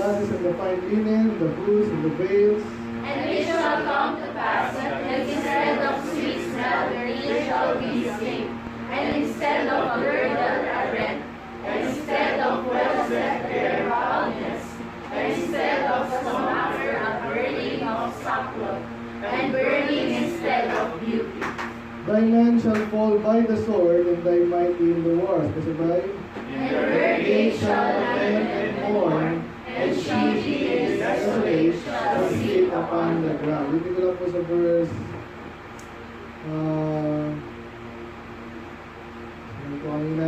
glasses and the fine linen, the booths and the veils. And it shall come to pass that instead of sweet smell, there shall be stink, and instead of girdle a rent, and instead of well-set hair baldness, and instead of stomach a burning of sackcloth, and burning instead of beauty. Thy men shall fall by the sword, and thy mighty in the wars. Kasabay? And birthday shall lament and mourn, and she is desolate shall sit upon the ground. Hindi ko lang po sa verse ano po kanina?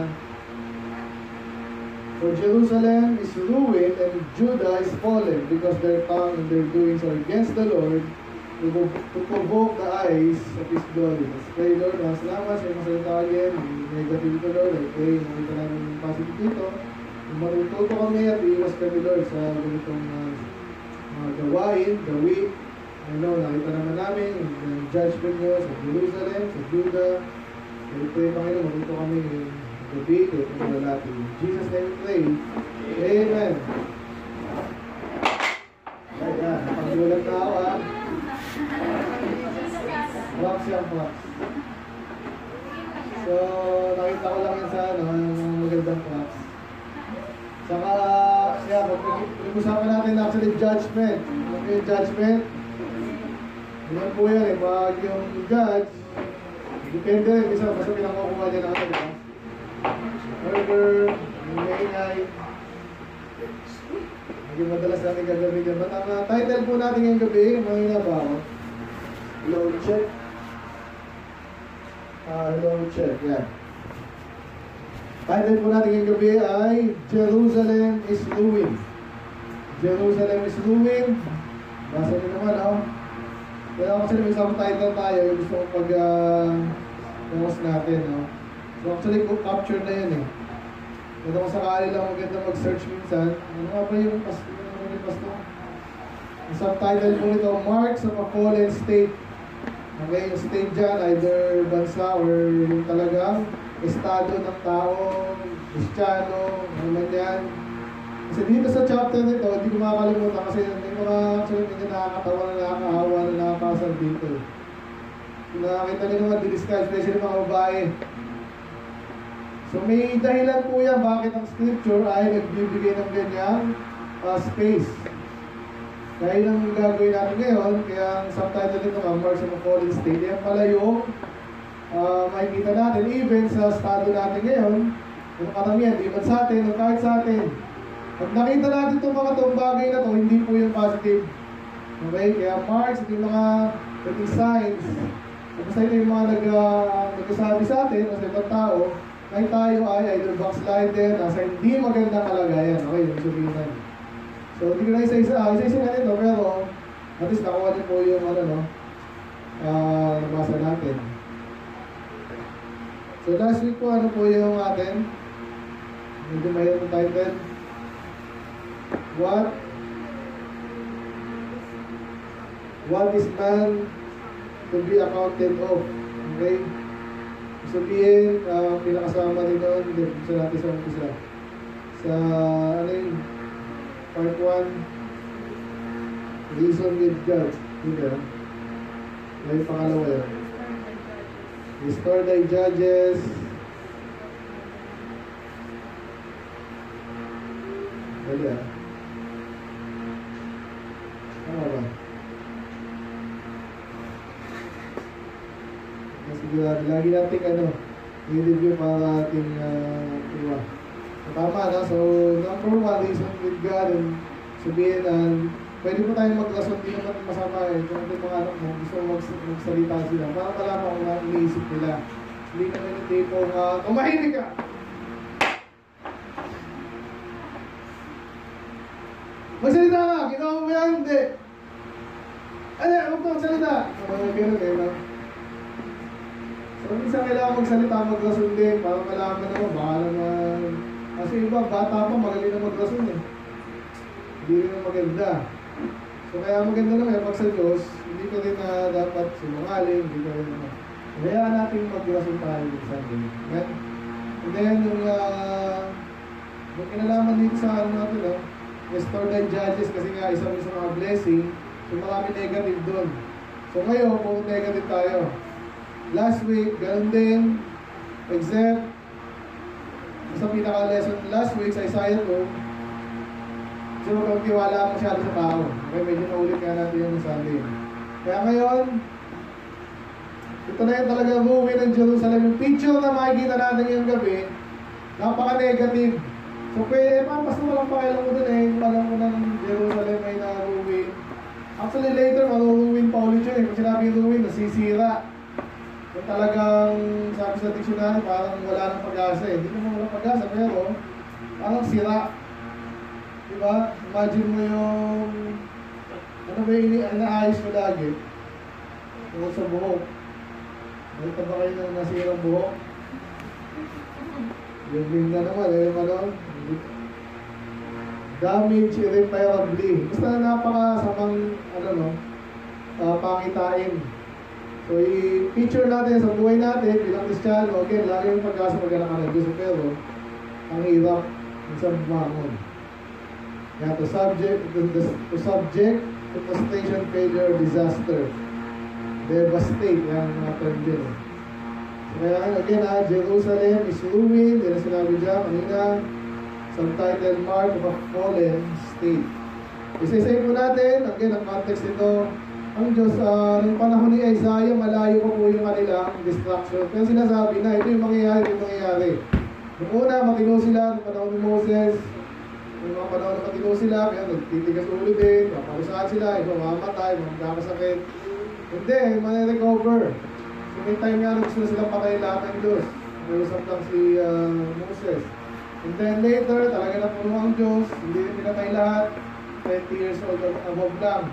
For Jerusalem is ruined and Judah is fallen because their tongue and their doings are against the Lord to provoke the eyes of His glory. Let's pray, Lord. Salamat sa iyong masalita again. Negative ito, Lord. I pray, makita namin yung positive dito. Matututo kami at iwas kami, Lord, sa ganitong gawain, gawi. Nakita naman namin yung judgment nyo sa Jerusalem, sa Judah. I pray, Panginoon, matuto kami yung gabi, ito ang lalaki. In Jesus' name we pray. Amen. Kaya, napanggulat na ako, ha? Props yan, props. So, nakita ko lang yan sa yung magandang props. Saka, pag-usapan natin actually judgment. Ano yung judgment? Yan po yan eh. Pag yung judge, depende rin. Basta pinakukuha niya na ito, diba? Murder, yung maingay. Naging madalas natin gagawin dyan. But ang title po natin ngayong gabi, mahina ba ako? Hello, check. Hello, check. Yan. Title po natin ngayong gabi ay Jerusalem is ruined. Jerusalem is ruined. Basa niyo naman, oh. Kaya actually may isang title tayo, yung gusto kong pag-post natin, no? So actually, capture na yan eh. Kaya kung sakali lang maganda mag-search minsan, ano nga ba yung pasto? Ang subtitle po nito, Marks of a Fallen State. Okay, yung state dyan, either bansa or yung talagang estado ng tao, Kristiyano, ano man yan. Kasi dito sa chapter nito, hindi ko makakalimutan kasi may mga actually hindi nakakatawa na nakakaawa na nakakasal dito. Nakakita nyo naman, di-discuss, especially mga babae. So may dahilan po yan bakit ang scripture ay nagbibigay ng ganyang space. Kaya yung gagawin natin ngayon, kaya ang subtitle nito nga, Marks of a Fallen State, yan pala yung makikita natin, even sa estado natin ngayon, yung karamihan, di man sa atin, o kahit sa atin. Pag nakita natin itong mga itong bagay na ito, hindi po yung positive. Okay? Kaya marks, ito yung mga signs. Basta ito yung mga nagsasabi sa atin, o sa ibang tao, na tayo ay either backslider, nasa hindi magandang kalagayan. Okay, yung sabihin. So, hindi ko na isa-isa na ito, pero at least nakuha niyo po yung nabasa natin. So, last week po, ano po yung atin? Medyo mayroon yung title. What is man to be accounted of? Okay? Sabihin, pinakasama din doon, sa natin sa umpisa. Sa, ano yun? Part 1, reason with God. Diba? May pangalawa yun. Restore thy judges. Dali ah. Tama ba? Lagi natin i-review para ating iwa. Tama na. So, number 1, reason with God. And sabihin pwede po tayong maglason, di naman masama eh. Kung yung mga anak mo, gusto magsalita sila. Para malaman kung ano iniisip nila. Hindi naman yung tipo tumahimik ka! Magsalita ka! Ginawa mo yan? Hindi! Ano? Huwag mo magsalita! Ganun eh. So, minsan kailangan magsalita, maglason din. Para malaman naman, baka naman. Kasi iba, bata pa, magaling na maglason eh. Hindi rin maganda. So kaya maganda naman pag sa Diyos, hindi ko rin na dapat sumangaling, hindi ko rin naman. Kaya natin maglason tayo minsan din. And then, yung kinalaman dito sa natin, restored the judges kasi nga isa sa mga blessing. So marami negative doon. So ngayon, kung negative tayo. Last week, ganun din. Except, sa pinaka-lesson last week sa Isaiah 2, so kung tiwala masyado sa tao. Okay, medyo naulit nga natin yung Sunday. Kaya ngayon, ito na yung talaga ruin ng Jerusalem. Yung picture na makikita natin ngayong gabi, napaka-negative. So pwede, basta walang pakialam ko dun eh. Alam ko ng Jerusalem ay na-ruin. Actually later, maruruin pa ulit yun eh. Kung sinabi yung ruin, nasisira. Kung talagang sabi sa dictionary, parang wala ng pag-asa eh. Hindi naman walang pag-asa, pero parang sira. Diba? Imagine mo yung ano ba yung inaayos ko lagi? Tungkol sa buhok. Nakita ba kayo ng nasirang buhok? Yung na naman, yung ano? Damage irreparably. Basta napakasamang pangitain. So, i-picture natin sa buhay natin bilang Kristiyano, again, lagi yung pag-asa magana ka ng Diyos, pero ang hirap sa bumangon. Yeah, to subject to frustration, failure, disaster, devastate, yan mga term din. So, kaya again, Jerusalem is ruined, yan ang sinabi dyan kanina, subtitled Mark of a Fallen State. Isa-isay po natin, again, ang context nito, ang Diyos, noong panahon ni Isaiah, malayo pa po yung kanilang destruction. Pero sinasabi na, ito yung mangyayari. Noong una, matino sila, noong panahon ni Moses, noong mga panahon na matino sila, kaya nagtitigas ulo din, maparusahan sila, iba mamamatay, magkakasakit. Hindi, mani-recover. So may time nga, gusto na silang patayin lahat ng Diyos. Nausap lang si Moses. And then later, talaga na puno ang Diyos, hindi rin pinatay lahat, 20 years old above lang.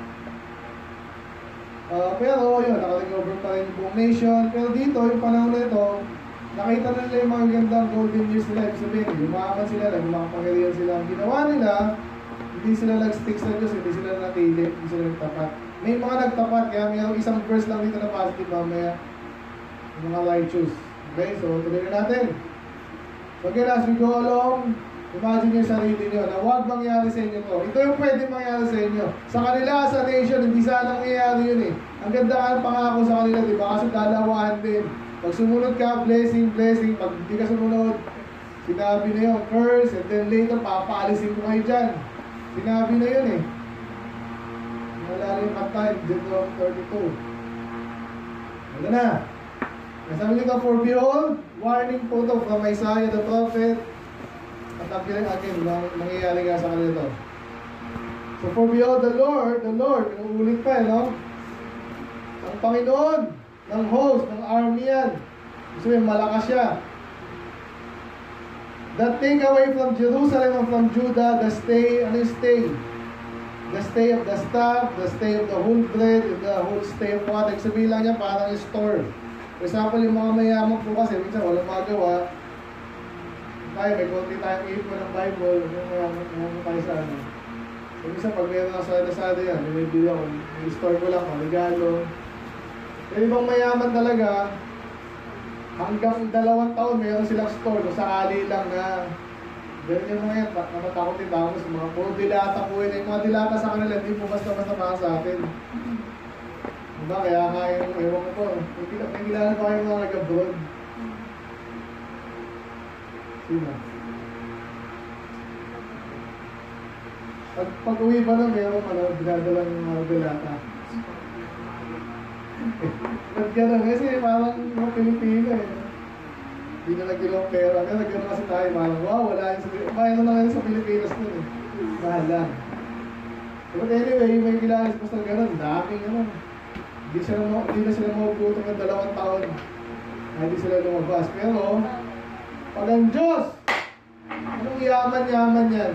Pero yun, naka-recover pa rin yung buong nation. Pero dito, yung panahon na ito, nakita na nila yung mga gandang golden years nila. Ibig sabihin, lumaman sila, nagmakapangyarihan sila. Ang ginawa nila, hindi sila nag-stick sa Diyos, hindi sila natili, hindi sila nagtapat. May mga nagtapat, kaya may isang verse lang dito na positive mamaya. Yung mga righteous. Okay, so tuloy na natin. So again, as we go along, imagine yung sarili nyo na huwag mangyari sa inyo to. Ito yung pwede mangyari sa inyo. Sa kanila, sa nation, hindi sana nangyayari yun eh. Ang ganda ka ng pangako sa kanila, di ba? Kasi dalawahan din. Pag sumunod ka, blessing, blessing. Pag hindi ka sumunod, sinabi na yun, curse, and then later, papaalisin ko kayo dyan. Sinabi na yun eh. Nalala yung kanta, Deuteronomy 32. Ano na? Nasabi nito, for behold, warning po ito from Isaiah the prophet. At again, nangyayari nga sa kanila ito. So for behold, the Lord, inuulit pa no? Ang Panginoon ng host, ng army yan. So yung malakas siya. That take away from Jerusalem and from Judah, the stay, ano yung stay? The stay of the staff, the stay of the whole bread, the whole stay of water. Sabihin lang niya, parang yung store. For example, yung mga mayaman po kasi, minsan walang magawa. Tayo, may konti tayong ipon ng Bible, yung mayaman tayo sa ano. So, minsan pag meron ako sa Lazada yan, may bili ako, may store ko lang, regalo. Pero ibang mayaman talaga, hanggang 2 taon, mayroon silang store, kung sakali lang na, ganyan yung mga yan, namatakot din tao sa mga puro dilata po yun. Yung mga dilata sa kanila, hindi po basta-basta para sa atin. Diba? Kaya nga yung, ewan ko po, may kilala pa yung mga nag-abroad. Sino? Pag uwi pa na, mayroon dinadala ng mga dilata. Ba't gano'n? Kasi parang mga Pilipino eh. Hindi na nag-ilong pera. Kaya nag-gano'n kasi tayo, parang wow, wala yung sa Mayroon na ngayon sa Pilipinas nun eh. Mahal lang. But anyway, may kilala sa basta gano'n, daming gano'n. Hindi na sila magugutom ng 2 taon. Hindi sila lumabas. Pero, pag ang Diyos, anong yaman-yaman yan?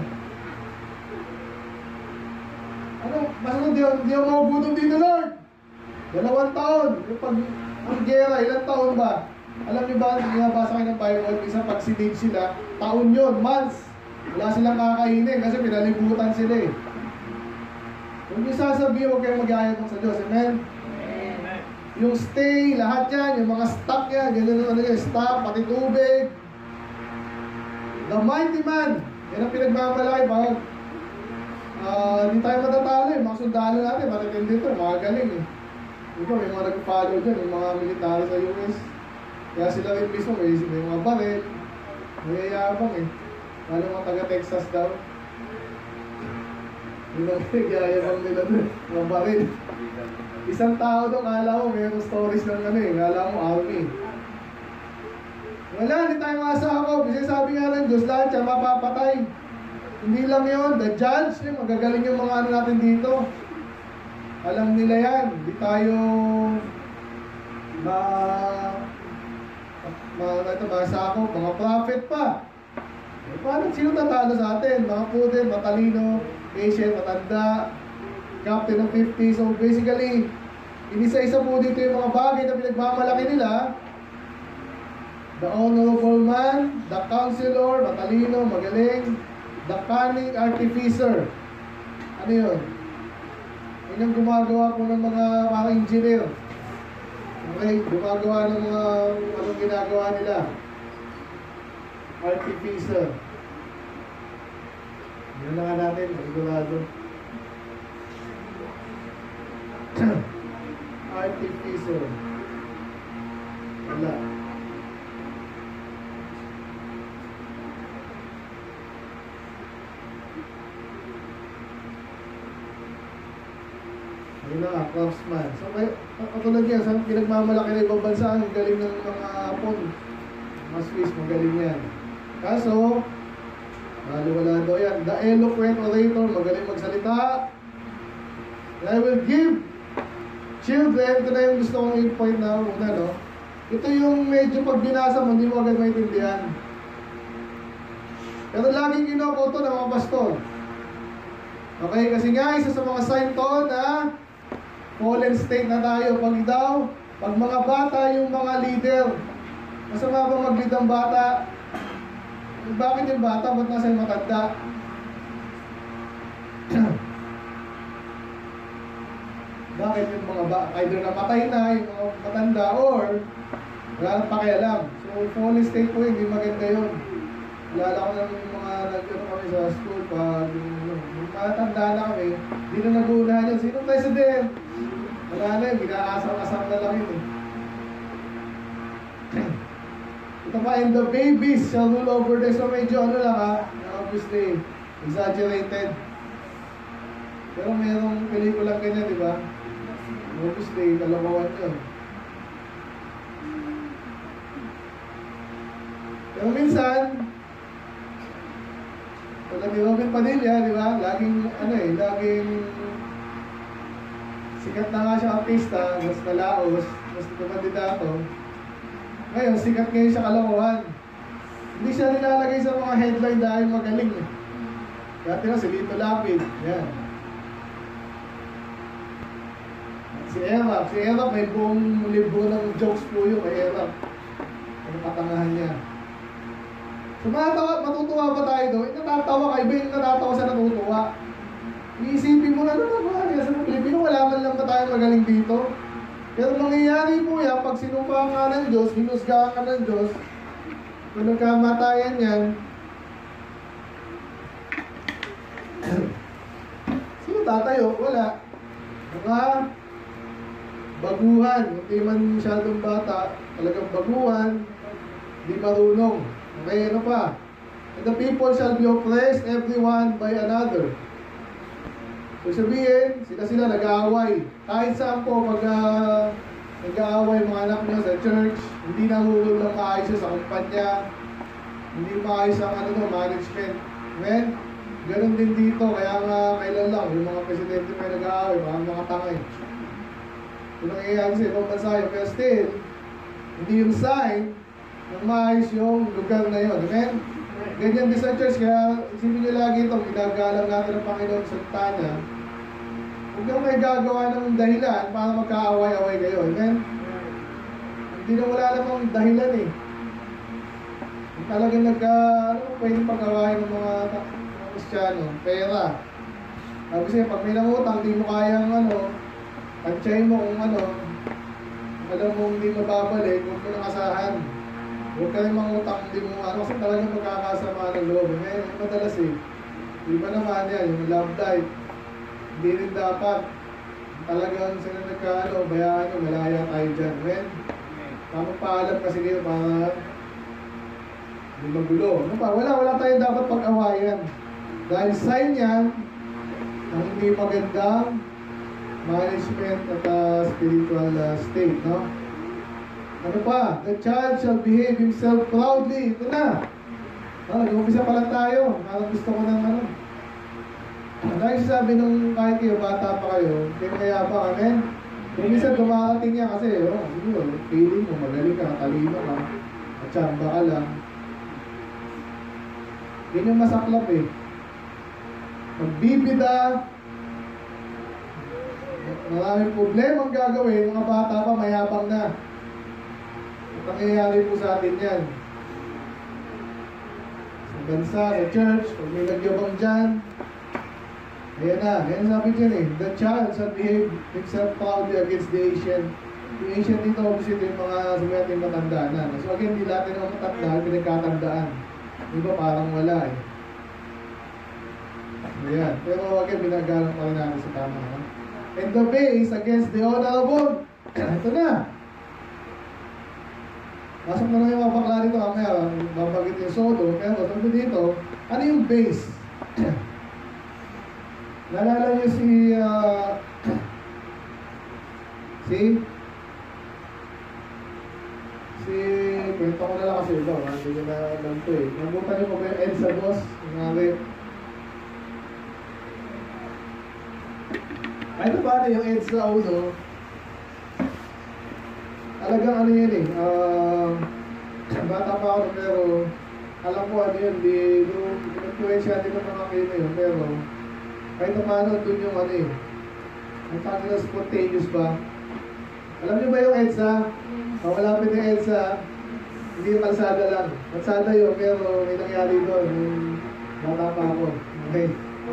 Ano? Basta hindi ako magugutom dito, Lord. 2 taon. Pag ang gera, ilang taon ba? Alam niyo ba, nabasa kayo ng Bible, minsan pag sinave sila, taon yun, months. Wala silang kakainin kasi pinalibutan sila eh. Kung yung sasabihin, huwag kayong mag-ayat sa Diyos. Amen? Amen. Yung stay, lahat yan, yung mga stock yan, yung stock, pati tubig. The mighty man, yan ang pinagmamalaki. Hindi tayo matatalo eh. Mga sundalo natin, matitindi ito, mga galing eh. Diba, may mga nag-follow dyan, yung mga military sa US. Kaya sila rin mismo, may mga baril. Mayayabang eh. Lalo mga taga-Texas daw. Yun ang nagyayabang nila doon, mga baril. Isang tao doon, kala mo, mayroong stories ng ano eh, kala mo army. Wala, hindi tayo makasakop. Kasi sabi nga ng Diyos, lahat siya mapapatay. Hindi lang yun, the judge, magagaling yung mga ano natin dito. Alam nila yan, hindi tayo masakop, mga prophet pa. Eh, paano sino tatalo sa atin? Mga putin, matalino, patient, matanda, captain ng 50. So basically, inisa-isa po dito yung mga bagay na pinagmamalaki nila. The honorable man, the counselor, matalino, magaling, the cunning artificer. Ano yun? Yun yung gumagawa po ng mga engineer. Okay, gumagawa ng mga anong ginagawa nila. Artificer. Yun na nga natin, sigurado. Artificer. Wala. Yun na, craftsman. So, katulad yan, sa pinagmamalaki na ibang bansa, ang galing ng mga Hapon. Mga Swiss, magaling yan. Kaso, wala daw yan. The eloquent orator, magaling magsalita. And I will give children, ito na yung gusto kong i-point na una, no? Ito yung medyo pag binasa mo, hindi mo agad maintindihan. Pero laging kinukoto ng mga pastor. Okay, kasi nga, isa sa mga sign to na fallen state na tayo. Pag mga bata yung mga leader, masama ba mag-lead ang bata? Bakit yung bata? Ba't nasa yung matanda? Bakit yung mga bata? Either namatay na yung mga matanda or wala nang pakialam. So, fallen state po, hindi maganda yun. Alala ko ng mga nagkano kami sa school pag matanda na kami, hindi na nag-uunahan yun. Sino president? Wala na yun, ginaasam-asam na lang yun eh. Ito pa, and the babies shall rule over this. So medyo ano lang ha, obviously, exaggerated. Pero mayroong pelikulang ganyan, di ba? Obviously, kalabawan yun. Pero minsan, tulad ni Robin Padilla, di ba? Laging sikat na nga siya artista, mas nalaos, mas kumandidato. Ngayon, sikat ngayon siya kalokohan. Hindi siya nilalagay sa mga headline dahil magaling eh. Dati na si Lito Lapid, yan. Si Erap, may buong libro ng jokes po yun kay Erap. Ang katangahan niya. So matutuwa ba tayo doon? Natatawa ka, iba yung natatawa sa natutuwa. Iisipin mo na naman, sa Pilipino, wala man lang ba tayo magaling dito? Pero mangyayari po yan, pag sinumpaan ka ng Diyos, hinusgahan ka ng Diyos, kung nagkamatayan yan, sino tatayo? Wala. Mga baguhan, hindi man masyadong bata, talagang baguhan, di marunong. Okay, ano pa? And the people shall be oppressed, everyone by another. So sabihin, sila nag-aaway. Kahit saan po pag nag-aaway mga anak nyo sa church, hindi nahulog lang maayos sa kumpanya, hindi maayos ang management. Amen? Ganun din dito, kaya nga kailan lang, yung mga presidente may nag-aaway, mga tangay. Yung nangyayari sa ibang bansa yun, pero still, hindi yung sign ng maayos yung lugar na yun. Amen? Ganyan din sa church, kaya isipin nyo lagi itong ginagalang natin ng Panginoon sa Tanya. Huwag kang may gagawa ng dahilan para magkaaway-away kayo. Amen? Hindi na wala namang dahilan eh. Talagang pwedeng pag-awayan ng mga Kristiyano, pera. Kasi pag may nangutang, di mo kayang tansyahin mo kung alam mo hindi mababalik, huwag mo nang asahan. Huwag ka rin mangutang, hindi mo kasi talagang magkakasama ng loob. May madalas eh. Iba naman yan, yung love life. Hindi rin dapat talagang sila nagkaano, bayaan nyo, malaya tayo dyan. Amen? Paalam kasi kayo para hindi magulo. Ano pa? Wala tayong dapat pag-awayan. Dahil sign yan ng hindi magandang management at spiritual state, no? Ano pa? The child shall behave himself proudly. Ito na. Nag-umpisa pa lang tayo. Parang gusto ko ng ano. Dahil sabi nung kahit kayo, bata pa kayo, kayo mayabang, amen? Kung minsan dumakating niya kasi, siguro, feeling mo, magaling ka, talino ka, at tsamba ka lang. Yan yung masaklap eh. Magbibida, maraming problema ang gagawin, mga bata pa, mayabang na. At nangyayari po sa atin yan. Sa bansa, sa church, pag may nagyabang dyan, ayan na, ayan sabi dyan eh, the child shall behave himself proudly against the ancient. Yung ancient dito, obviously, yung mga sabi natin matanda na. So again, hindi natin ang matanda, pinagkatandaan. Diba parang wala eh. Ayan, pero again, binagalang pa rin natin sa tama. Ha? And the base against the honorable. Ito na. Masok na lang yung mga bakla dito, mamaya, babagit yung sodo, pero sabi dito, ano yung base? Nalala niyo kwento ko na lang kasi ito, hindi ko na alam ito eh. Nabutan niyo pa ba yung EDSA boss? Ano ba na yung EDSA uno? Talagang ano yun eh, bata pa ako pero alam ko ano yun, di influensya din ng mga kayo na yun, pero kahit naman doon yung ano eh, ang tangin na spontaneous ba? Alam niyo ba yung EDSA? Malapit yung EDSA, hindi yung kalsada lang. Kalsada yun, pero may nangyari doon, yung bata pa ako. Okay.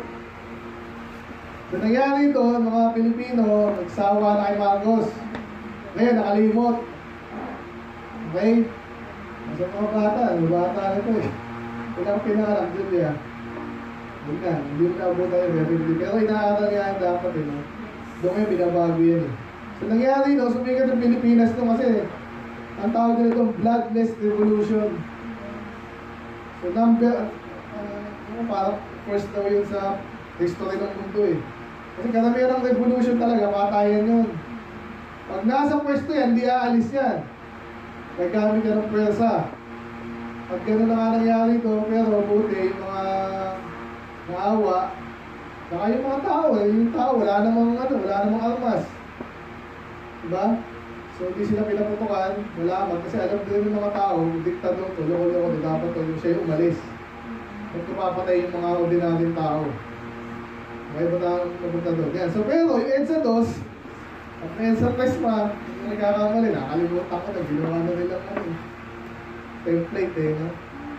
So nangyari doon, mga Pilipino, nagsawa na kay Marcos. Ngayon, nakalimot. Okay? Sa mga bata na ito eh. Ilang pinangalang, Julia. Hindi mo naabot tayo, pero inaaral yan dapat eh. No? Doon ngayon, binabago yan eh. So nangyari, no, sumikat ng Pilipinas to kasi ang tawag nila itong bloodless revolution. So parang first daw yun sa history ng mundo eh. Kasi karamihan ng revolution talaga, patayan yun. Pag nasa pwesto yan, hindi aalis yan. Naggamit ka ng pwersa. Pag gano'n na nga nangyari ito, pero buti yung mga naawa, saka yung mga tao eh, yung tao, wala namang armas. Diba? So hindi sila pinaputukan, wala kasi alam din ng mga tao, diktador to, loko-loko, dapat to, siya yung umalis. Kung papatay yung mga ordinaryong tao. Okay ba tayong nabuntador? Yan. So pero yung EDSA 2, at may sa press pa, yung nagkakamali, nakalimutan ko na, ginawa na nilang template eh, no?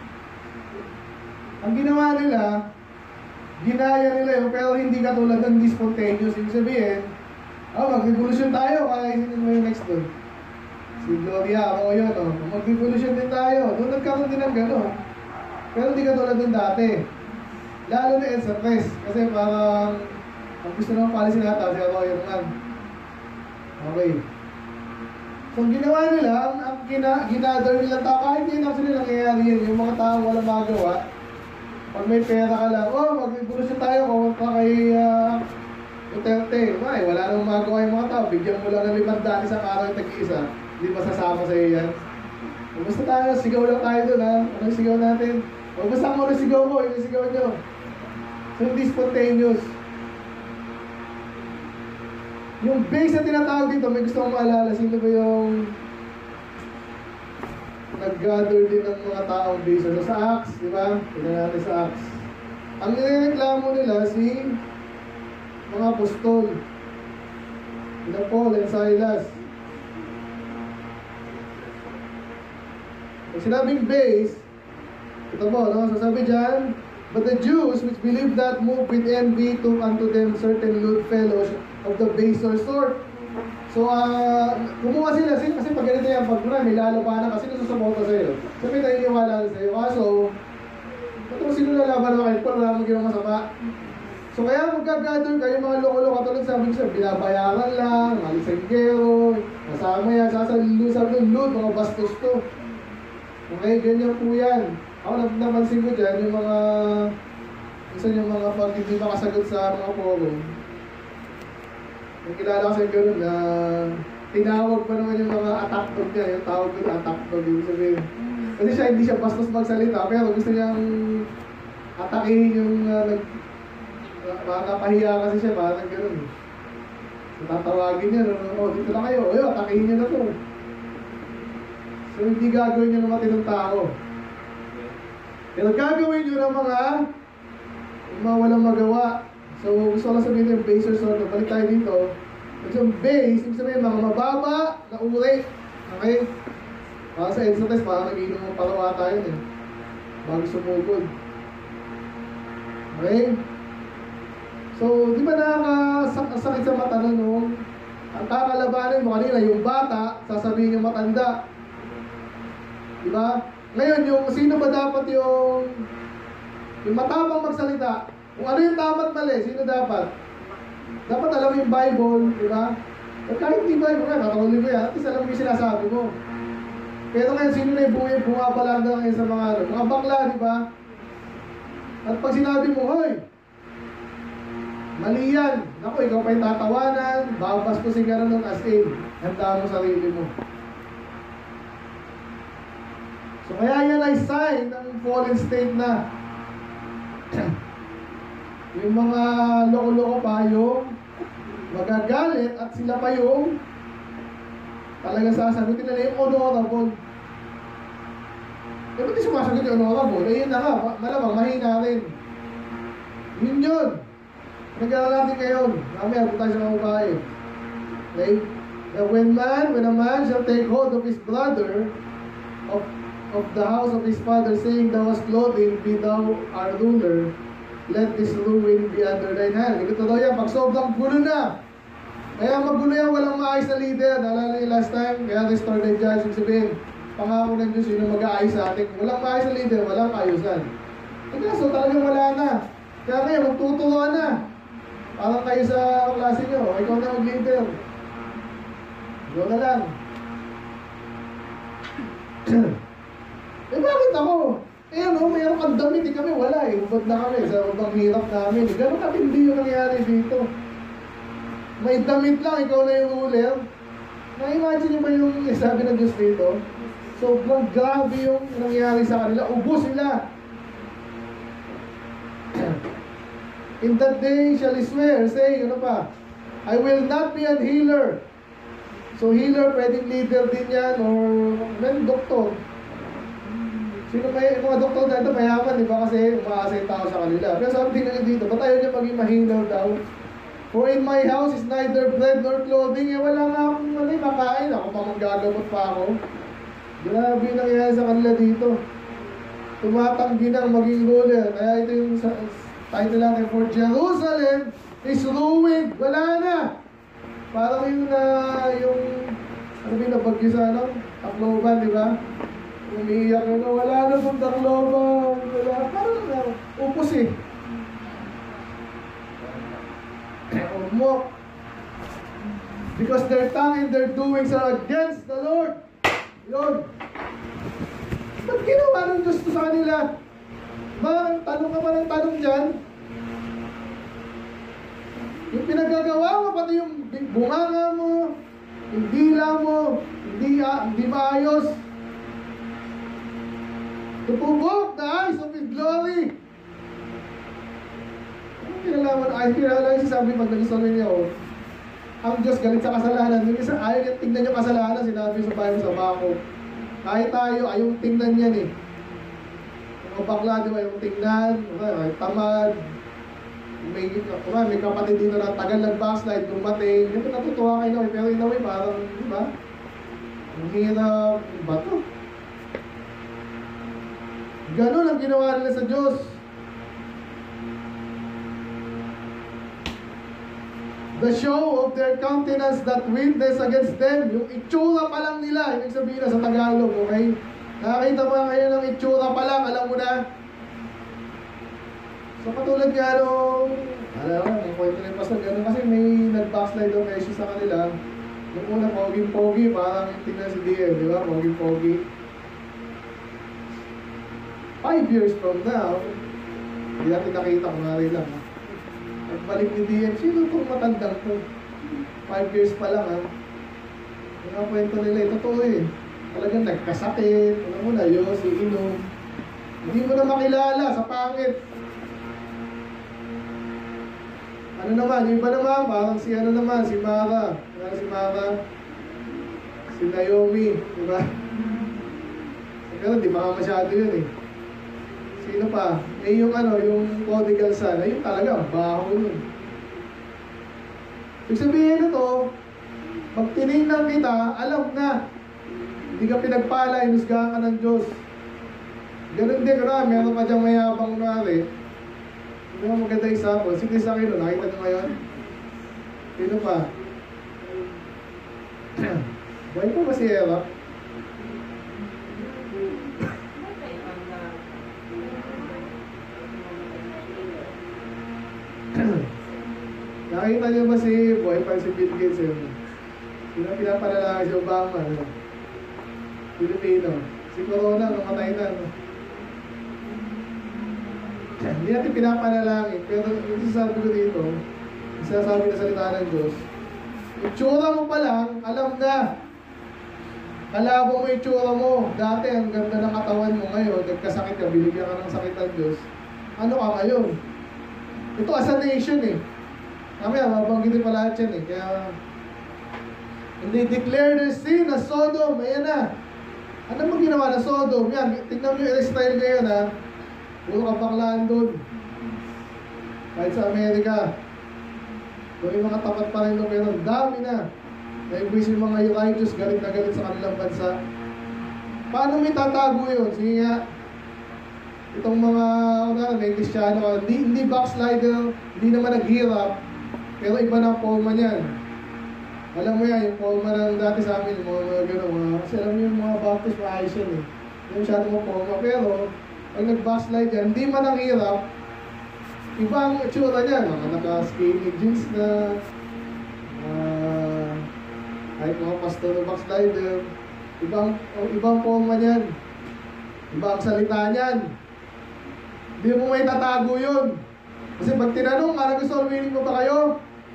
Ang ginawa nila, ginaya nila yun, pero hindi katulad ng spontaneous. Ibig sabihin, mag-revolution tayo, kaya isinin mo yung next doon. Si Gloria, yun, mag-revolution din tayo. Doon nagkaroon din ng gano'n. Pero hindi katulad ng dati. Lalo na sa press, kasi parang, ang gusto naman policy nata, si Arroyo naman. Okay. So, ginawa nila, ang ginador nila tao, kahit hindi actually nangyayari yan, yung mga tao walang magawa, pag may pera ka lang, mag-revolution tayo kung kay Duterte. Wala namang magawa yung mga tao, bigyan mo lang ng 500 isang araw yung tag-iisa, hindi masasama sa iyo yan. Basta tayo, sigaw lang tayo doon ha, ano yung sigaw natin? Basta mo na sigaw mo, yung sigaw nyo. So, hindi spontaneous. Yung base na tinatawag dito, may gusto kong maalala, sino ba yung nag-gather din ng mga taong base? So sa Acts, di ba? Tignan natin sa Acts. Ang nireklamo nila si mga apostol, sina Paul and Silas. Pag sinabing base, ito po, no? So sabi dyan, but the Jews which believed that moved with envy took unto them certain lewd fellows of the baser sort. So, kumuha sila kasi pag ganito yan, pag may lalabanan kasi nasusuporta sa'yo. Sabi tayo iniwala sa'yo. Kaso, Kung sino lalaban na kayo, wala mo ginawang masama. So kaya magkagather kayo mga loko-loko, katulad sabi ko sa binabayaran lang, mga lisenggero, kasama yan, sasabi ng loot, mga bastos to. Okay, ganyan po yan. Ako napansin ko dyan, yung mga, minsan yung mga pag hindi makasagot sa mga forum. Yung kilala ko sa gano'n na tinawag pa naman yung mga attack dog niya, yung tawag ko na attack dog, yung sabihin. Kasi siya hindi siya bastos magsalita, pero gusto niyang atakihin yung makapahiya kasi siya, parang gano'n. So tatawagin niya, dito na kayo, atakihin niya na to. So hindi gagawin niya ng matinong tao. Pero gagawin niyo ng mga walang magawa. So gusto ko lang sabihin yung baser sort, balik tayo dito. Yung base, ibig sabihin mga mababa na uri. Okay? Para sa EDSA test, parang nag-inom ng parawata yun bago sumugod. Okay? So, di ba nakakasakit sa mata na nung ang kakalabanin mo kanina, yung bata, sasabihin yung matanda. Di ba? Ngayon, yung sino ba dapat yung matapang magsalita? Kung ano yung tama at mali, sino dapat? Dapat alam yung Bible, di ba? At kahit di Bible nga, katulad ko yan, at least alam mo yung sinasabi mo. Pero ngayon, sino na yung bunga-bunga ngayon sa mga bakla, di ba? At pag sinabi mo, hoy, mali yan. Naku, ikaw pa yung tatawanan, babaskusin ka na ng as in. Handa mo sarili mo. So kaya yan ay sign ng fallen state na. Yung mga loko-loko pa yung magagalit at sila pa yung talagang sasagutin nila yung honorable. Eh, ba't di sumasagot yung honorable? Eh, yun na nga, malamang mahina rin. Yun. Nag-aaral natin ngayon. Mamaya, punta tayo sa mga babae. Okay? Now, when a man shall take hold of his brother, of the house of his father, saying, thou hast clothing, be thou our ruler, let this ruin be under thine hand. Ito daw yan, pag sobrang gulo na. Kaya magulo yan, walang maayos na leader. Naalala niyo last time, kaya restore the judge, yung sabihin, pangako ng Diyos, yun ang mag-aayos sa atin. Walang maayos na leader, walang ayusan. So talagang wala na. Kaya ngayon, magtuturuan na. Parang kayo sa klase nyo, ikaw na mag-leader. Ikaw na lang. Eh bakit ako? Eh mayroon kang damit, kami wala ubad na kami sa ubang hirap namin. Gano'n katindi yung nangyari dito. May damit lang, ikaw na yung ruler. Na-imagine nyo ba yung sabi ng Diyos dito? Sobrang grabe yung nangyari sa kanila. Ubus sila. In that day shall he swear, saying, I will not be an healer. So healer, pwedeng leader din yan, or doktor. Sino may mga doktor na ito, mayaman, di ba? Kasi umaasa yung tao sa kanila. Pero sabi din nila dito, ba't ayaw niya maging mahinaw daw? For in my house is neither bread nor clothing. Eh wala nga akong makain. Ako pa gagamot pa ako. Grabe yung nangyayari sa kanila dito. Tumatanggi ng maging ruler. Kaya ito yung title natin, for Jerusalem is ruined. Wala na. Parang yung ano ba yung nabagyo sa Tacloban, di ba? Umiiyak na, wala na pong Tacloban. Wala. Parang upos eh. Umok. Because their tongue and their doings are against the Lord. Yun. Ba't ginawa ng Diyos to sa kanila? Tanong ka pa ng tanong dyan. Yung pinagagawa mo, pati yung bunganga mo, yung dila mo, hindi maayos. To provoke the eyes of His glory. Kinalaman sabi pag nagustuhan niya, ang Diyos galit sa kasalanan. Yung isa, ayaw niya tingnan yung kasalanan, sinabi sa Bible sa Bako. Kahit tayo, ayaw tingnan yan eh. Mga bakla, di ba, yung tingnan, tamad, may kapatid dito na tagal nag-backslide, dumating, yung natutuwa kayo, pero inaway, parang, di ba? Ang hirap, ba ito? Ganun ang ginawa nila sa Diyos. The show of their countenance that witness against them, yung itsura pa lang nila, ibig sabihin na sa Tagalog, okay? Nakakita mo kayo ng itsura pa lang, alam mo na, So katulad nga nung, alam mo, yung kwento ng pastor, gano'n kasi may nag-backslide daw kayo sa kanila. Nung una, pogi-pogi, parang yung tingnan si DM, di ba? Pogi-pogi. 5 years from now, hindi natin nakita kung nga rin lang. Nagbalik ni DM, sino itong matandang to? 5 years pa lang, ha? Yung mga kwento nila, totoo eh. Talagang nagkasakit, alam mo na, yosi, inom. Hindi mo na makilala sa pangit. Ano naman, yung iba naman, parang si ano naman, si Mara. Parang si Mara, si Naomi, di ba? Pero di ba masyado yun eh. Sino pa? Eh yung ano, yung prodigal son, ayun talaga, baho yun. Ibig sabihin na to, pag tinignan kita, alam na, hindi ka pinagpala, inusgahan ka ng Diyos. Ganun din, meron pa diyang mayabang nari. Hindi mo maganda example. Si Chris Aquino, nakita nyo ngayon? Sino pa? Buhay pa ba si Eva? Nakita niyo ba si buhay pa si Bill Gates yun? Sino pinapanalangin si Obama? Pilipino. Si Corona, namatay na. No? Hindi natin pinapanalangin, pero yung sasabi ko dito, yung sinasabi na salita ng Diyos, yung tsura mo pa lang, alam na. Kalabo mo yung tsura mo. Dati, ang ganda ng katawan mo ngayon, nagkasakit ka, binigyan ka ng sakit ng Diyos. Ano ka ngayon? Ito as a nation eh. Mamaya, mabanggitin pa lahat yan eh. Kaya, hindi declare their sin as Sodom. Ayan na. Ano mo ginawa na Sodom? Yan, tignan mo yung style ngayon ha. Puro kapaklaan doon. Kahit sa Amerika. Doon yung mga tapat pa rin doon meron. Dami na. Naibwis yung mga righteous, galit na galit sa kanilang bansa. Paano may tatago yun? Sige nga. Itong mga, may Kristiyano, hindi backslider, hindi naman naghirap, pero iba na ang forma niyan. Alam mo yan, yung forma ng dati sa amin, yung mga gano'n, kasi alam mo yung mga baptist, maayos yan eh. Hindi masyado mga forma, pero pag nag-backslide yan, hindi man ang hirap, iba ang itsura niya, mga naka-skinny jeans na, kahit mga pastor na backslider, ibang forma niyan, iba ang salita niyan. Hindi mo may tatago yun. Kasi pag tinanong, gusto winning mo ba kayo?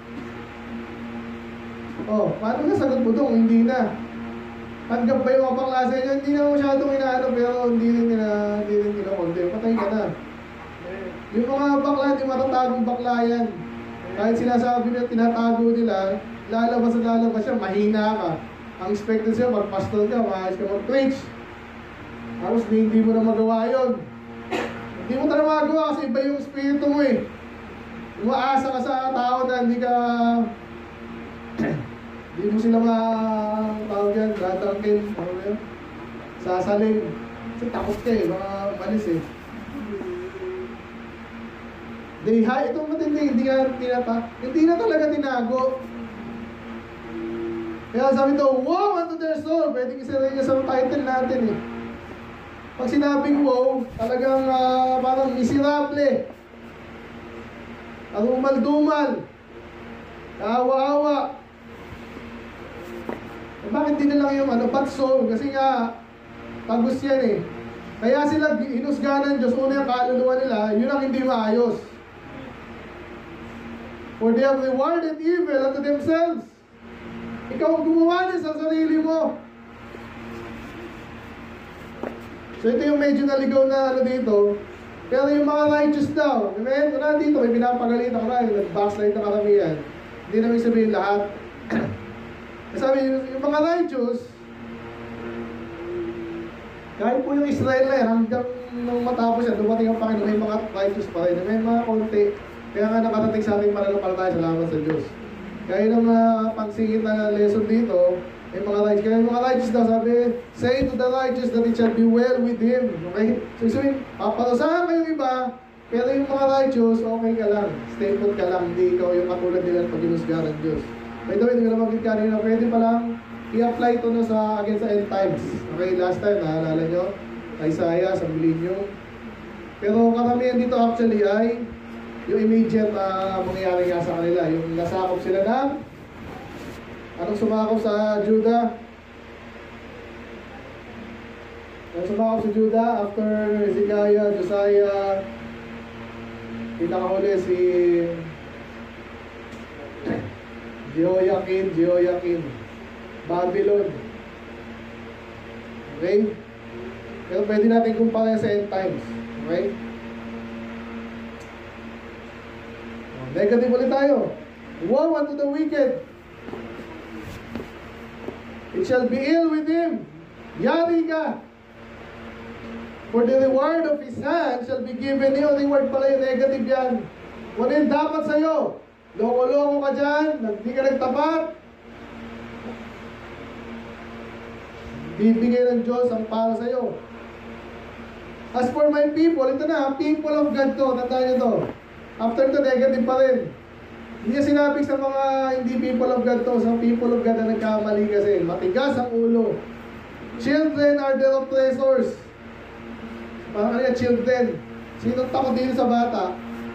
Oh, paano na sagot mo doon? Hindi na. Tanggap ba yung mga klase niya? Hindi na masyadong inaano, pero hindi rin kinakonde. Patay ka na. Yung mga bakla, yung matatagong bakla yan. Kahit sinasabi nila, tinatago nila, lalabas siya, mahina ka. Ang expected siya, mag-pastor ka, maayos ka mag-preach. Tapos hindi mo na magawa yun. Hindi mo talaga magawa kasi iba yung espiritu mo eh. Umaasa ka sa tao na hindi ka... Hindi mo sila tawag yan, dadangkin, sasaling. Kasi takot ka eh, mga malis eh. Itong matindi, hindi na talaga tinago. Kaya sabi ito, wow unto their soul. Pwede isa rin sa title natin eh. Pag sinabing wow, talagang parang miserable. Arumal-dumal. Kaawa-awa. Bakit di na lang yung bad soul? Kasi nga, tagus yan eh. Kaya sila hinusgahan ng Diyos, una yung kaluluwa nila, yun ang hindi maayos. For they have rewarded evil unto themselves. Ikaw ang gumawa niya sa sarili mo. So ito yung medyo naligaw na dito. Pero yung mga righteous daw, amen? Dito, may pinapagalitan ka na, nag-backslide na karamihan. Hindi namin sabihin lahat. Sabi, yung mga righteous, kahit po yung Israel na yan, hanggang nung matapos yan, dumating ang Panginoon, may mga righteous pa rin, may mga konti. Kaya nga nakarating sa ating pananampalataya, salamat sa Diyos. Kaya yung pangsingit na lesson dito, may mga righteous. Kaya yung mga righteous daw, sabi, say to the righteous that it shall be well with him. Okay? So, sabihin, paparusahan kayong iba, pero yung mga righteous, okay ka lang. Stay put ka lang. Hindi ikaw yung katulad nila pag inusgahan ng Diyos. By the way, hindi ko na magkita kanina, pwede palang i-apply ito against the end times. Okay, last time, naalala nyo? Isaiah, sa Millennium. Pero karamihan dito actually ay yung immediate mangyayari nga sa kanila. Yung nasakop sila ng anong sumakop sa Judah? Anong sumakop sa Judah after Hezekiah, Josiah, pinakahuli si Jehoiakim, Babylon. Okay? Pero pwede natin kumpara sa end times. Okay? Negative ulit tayo. Woe unto the wicked. It shall be ill with him. Yari ka. For the reward of his hand shall be given you. Reward pala yung negative yan. Ano yung dapat sa'yo? Loko-loko ka dyan. Hindi ka nagtapat. Bibigay ng Diyos ang para sa'yo. As for my people, ito na, people of God to. Tandaan nyo to. After ito, negative pa rin. Hindi niya sinabi sa mga hindi people of God to, sa people of God na nagkamali kasi. Matigas ang ulo. Children are their oppressors. Parang kanina, children. Sinong takot dito sa bata?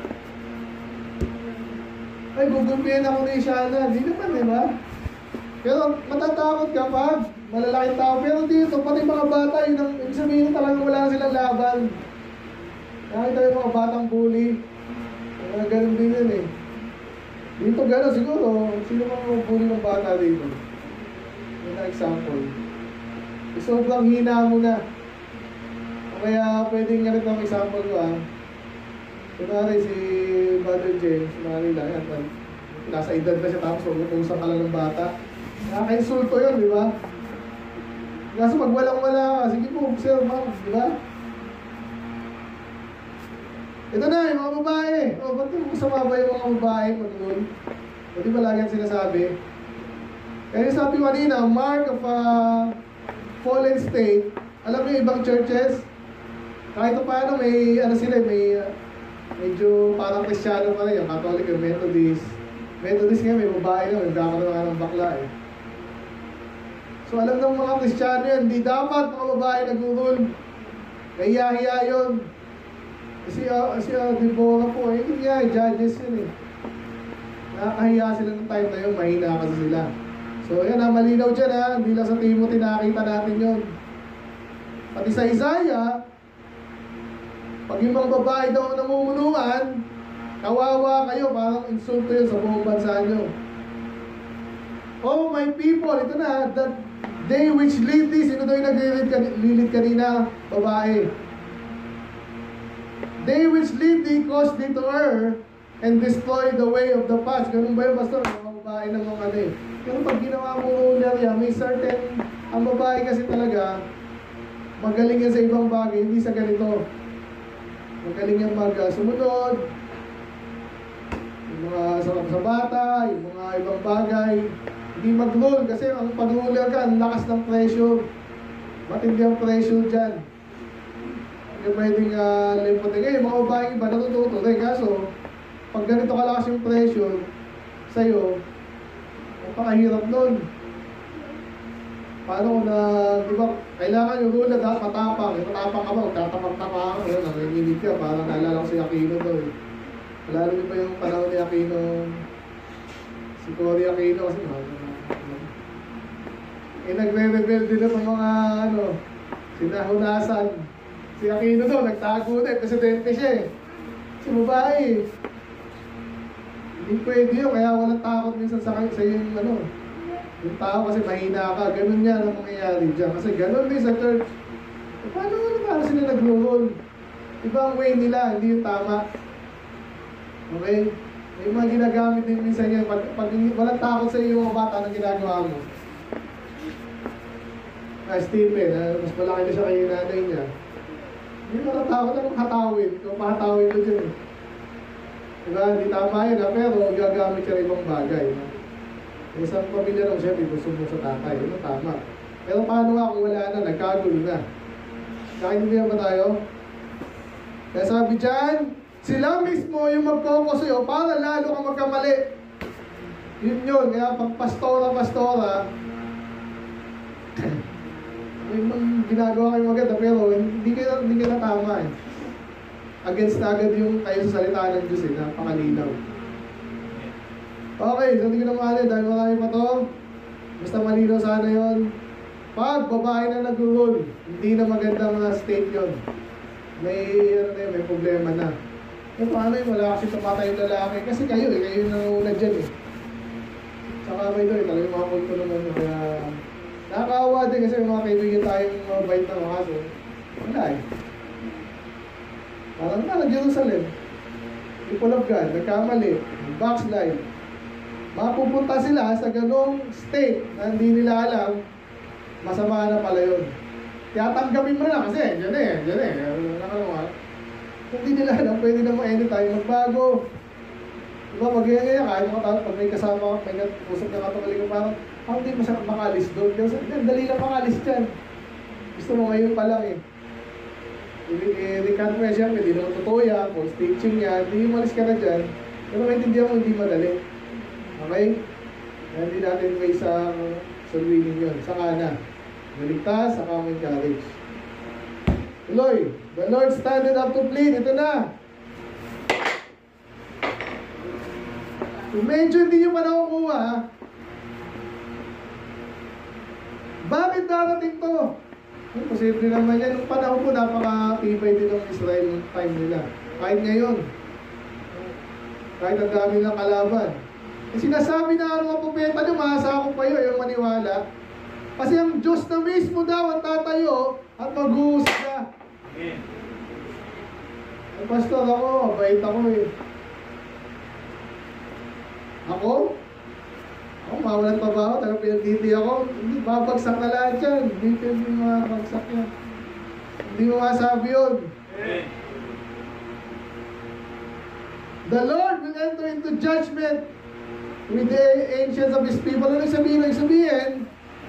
Ay, gugumpihin ako ni Shana. Hindi naman, di ba? Pero matatakot ka pag malalaking tao. Pero dito, pati mga bata, yun ang ibig sabihin talagang wala silang laban. Nakita yung mga batang bully. Ganun din yun eh. Dito gano'n siguro. Sino mga bully ng bata dito? Yun ang example. Sobrang hina mo na. Kaya pwedeng ganito ang example ko Kunwari si Brother James, Manila, yan, nasa edad na siya tapos mag-uusap ka lang ng bata. Nakaka-insulto yun, di ba? Kaso pag walang-wala ka, sige po, sir, ma'am, di ba? Ito na, yung mga babae. Ba't masama ba yung mga babae pag doon? O di ba lagi ang sinasabi? Kaya sabi ko kanina, mark of a fallen state. Alam niyo ibang churches, kahit paano may, sila, may medyo parang Kristiyano pa rin, yung Catholic, yung Methodist. Methodist nga, may babae na, magkakaroon nga ng bakla eh. So alam ng mga Kristiyano yan, hindi dapat mga babae nag-rule. Kaya-hiya yun. Kasi Deborah po, yun nga, judges yun eh. Nakakahiya sila ng time na yun, mahina kasi sila. So yan malinaw dyan hindi lang sa Timothy nakita natin yun. Pati sa Isaiah, pag yung mga babae daw namumunuan, kawawa kayo, parang insulto yun sa buong bansa nyo. Oh my people, ito na, that they which lead thee, sino daw yung naglilid kanina? Babae. They which lead thee cause thee to err and destroy the way of the past. Ganun ba yung pastor? Mga babae ng mga Pero pag ginawa mo ruler yan, may certain, ang babae kasi talaga, magaling yan sa ibang bagay, hindi sa ganito. Magaling yan sumunod, yung mga sa bata, yung mga ibang bagay. Hindi mag-rule kasi ang pag-ruler ka, ang lakas ng pressure. Matindi ang pressure dyan. Hindi pwedeng limutin. Ngayon, mga babae iba natututo rin. Kaso, pag ganito kalakas yung pressure sa'yo, napakahirap nun. Paano na, di ba, kailangan yung ruler dapat matapang. Yung matapang ka ba, magtatamang-tamang ka. Yun, nanginginig ka. Parang naalala ko si Aquino doon. Lalo niyo pa yung panahon ni Aquino, si Cory Aquino kasi nagre-rebel din ng mga sinahunasan. Si Aquino doon, nagtago na, presidente siya eh. Si babae. Hindi pwede yun, kaya walang takot minsan sa yung yung tao kasi mahina ka, ganun yan ang mangyayari dyan. Kasi ganun din sa church. Paano sila nag-roll? Iba ang way nila, hindi yung tama. Okay? Yung mga ginagamit din minsan yan, pag walang takot sa iyo mga bata, anong ginagawa mo? Stephen, mas malaki na siya kay nanay niya. Hindi natatakot na hatawin. Ikaw pahatawin ko dyan. Diba? Hindi tama yun pero gagamit siya ibang bagay. Isang pamilya lang siya, gusto mo sa tatay. Yun ang tama. Pero paano nga kung wala na, nagkagulo na? Nakaintindihan ba tayo? Kaya sabi dyan, sila mismo yung mag-focus sa'yo para lalo kang magkamali. Yun. Kaya pag pastora, may ginagawa kayo maganda pero hindi ka na tama eh. against na agad yung kayo sa salita ng Diyos napakalinaw. Okay, so hindi ko na mahali dahil marami pa to. Basta malinaw sana yun. Pag babae na nag-rule, hindi na magandang state yun. May problema na. Eh paano yun? Wala kasi tumatay yung lalaki. Kasi kayo yung nanguna dyan Saka may doon, talagang mga kulto naman yun. Kaya nakakaawa din kasi mga kaibigan tayong mabait na mga kaso. Wala Parang Jerusalem. People of God, nagkamali, backslide. Mapupunta sila sa ganong state na hindi nila alam, masama na pala yun. Kaya tanggapin mo na kasi, dyan Kung hindi nila alam, pwede naman anytime magbago. Diba, mag-iaya kahit pag may kasama, may usap na katuloy ko, parang, hindi mo siya makalis doon. Kasi, dali lang makalis dyan. Gusto mo ngayon pa lang I-recant mo siya, hindi naman totoo yan, false teaching yan, hindi umalis ka na dyan. Pero maintindihan mo, hindi madali. Okay? Kaya hindi natin may isang soluinin yun. Saka na. Maligtas, saka may courage. Tuloy. The Lord standing up to plead. Ito na. Kung medyo hindi nyo pa nakukuha, bakit darating to? Posible naman yan. Nung panahon po, napaka-tibay din ng Israel ng time nila. Kahit ngayon. Kahit ang dami ng kalaban. Sinasabi na ang propeta nyo, maasakong kayo, ayaw maniwala. Kasi ang Diyos na mismo daw ang tatayo at mag-uusga. Ay, pastor, ako, mabait ako Ako? Ako, mawalan pa ba ako? Tagang pinagtiti ako? Hindi, babagsak na lahat yan. Hindi mabagsak yan. Hindi mo masabi yun. The Lord will enter into judgment with the ancients of His people. Ano sabihin?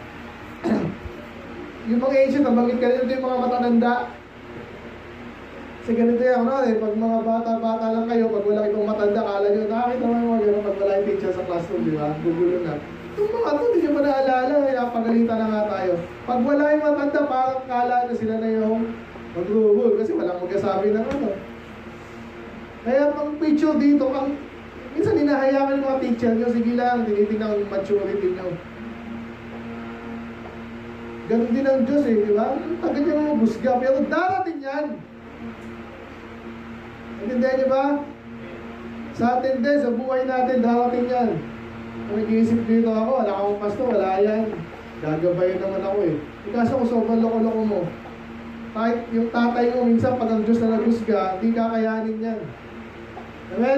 Yung mga ancient, nabanggit ka rin, yung mga matatanda. Kasi ganito yan, pag mga bata-bata lang kayo, pag wala itong matanda, kala nyo, nakakita mo mga gano'n, pag wala yung teacher sa classroom, di ba? Gugulo na. Itong mga ito, hindi nyo ba naalala? Pagalitan na nga tayo. Pag wala yung matanda, parang kala na sila na yung mag-rule kasi walang magkasabi ng Kaya pang picture dito, minsan hinahayakan yung mga teacher nyo, sige lang, tinitingnan ang maturity nyo. Ganun din ang Diyos di ba? Tagal niya mga busga, pero darating yan. Intindihan niyo ba? Sa atin din, sa buhay natin, darating yan. Kung nag-iisip dito ako, wala akong pasto, wala yan. Gagabayan naman ako Kaso kung sobrang loko-loko mo, kahit yung tatay mo, minsan pag ang Diyos na nagusga, hindi kakayanin yan. Amen?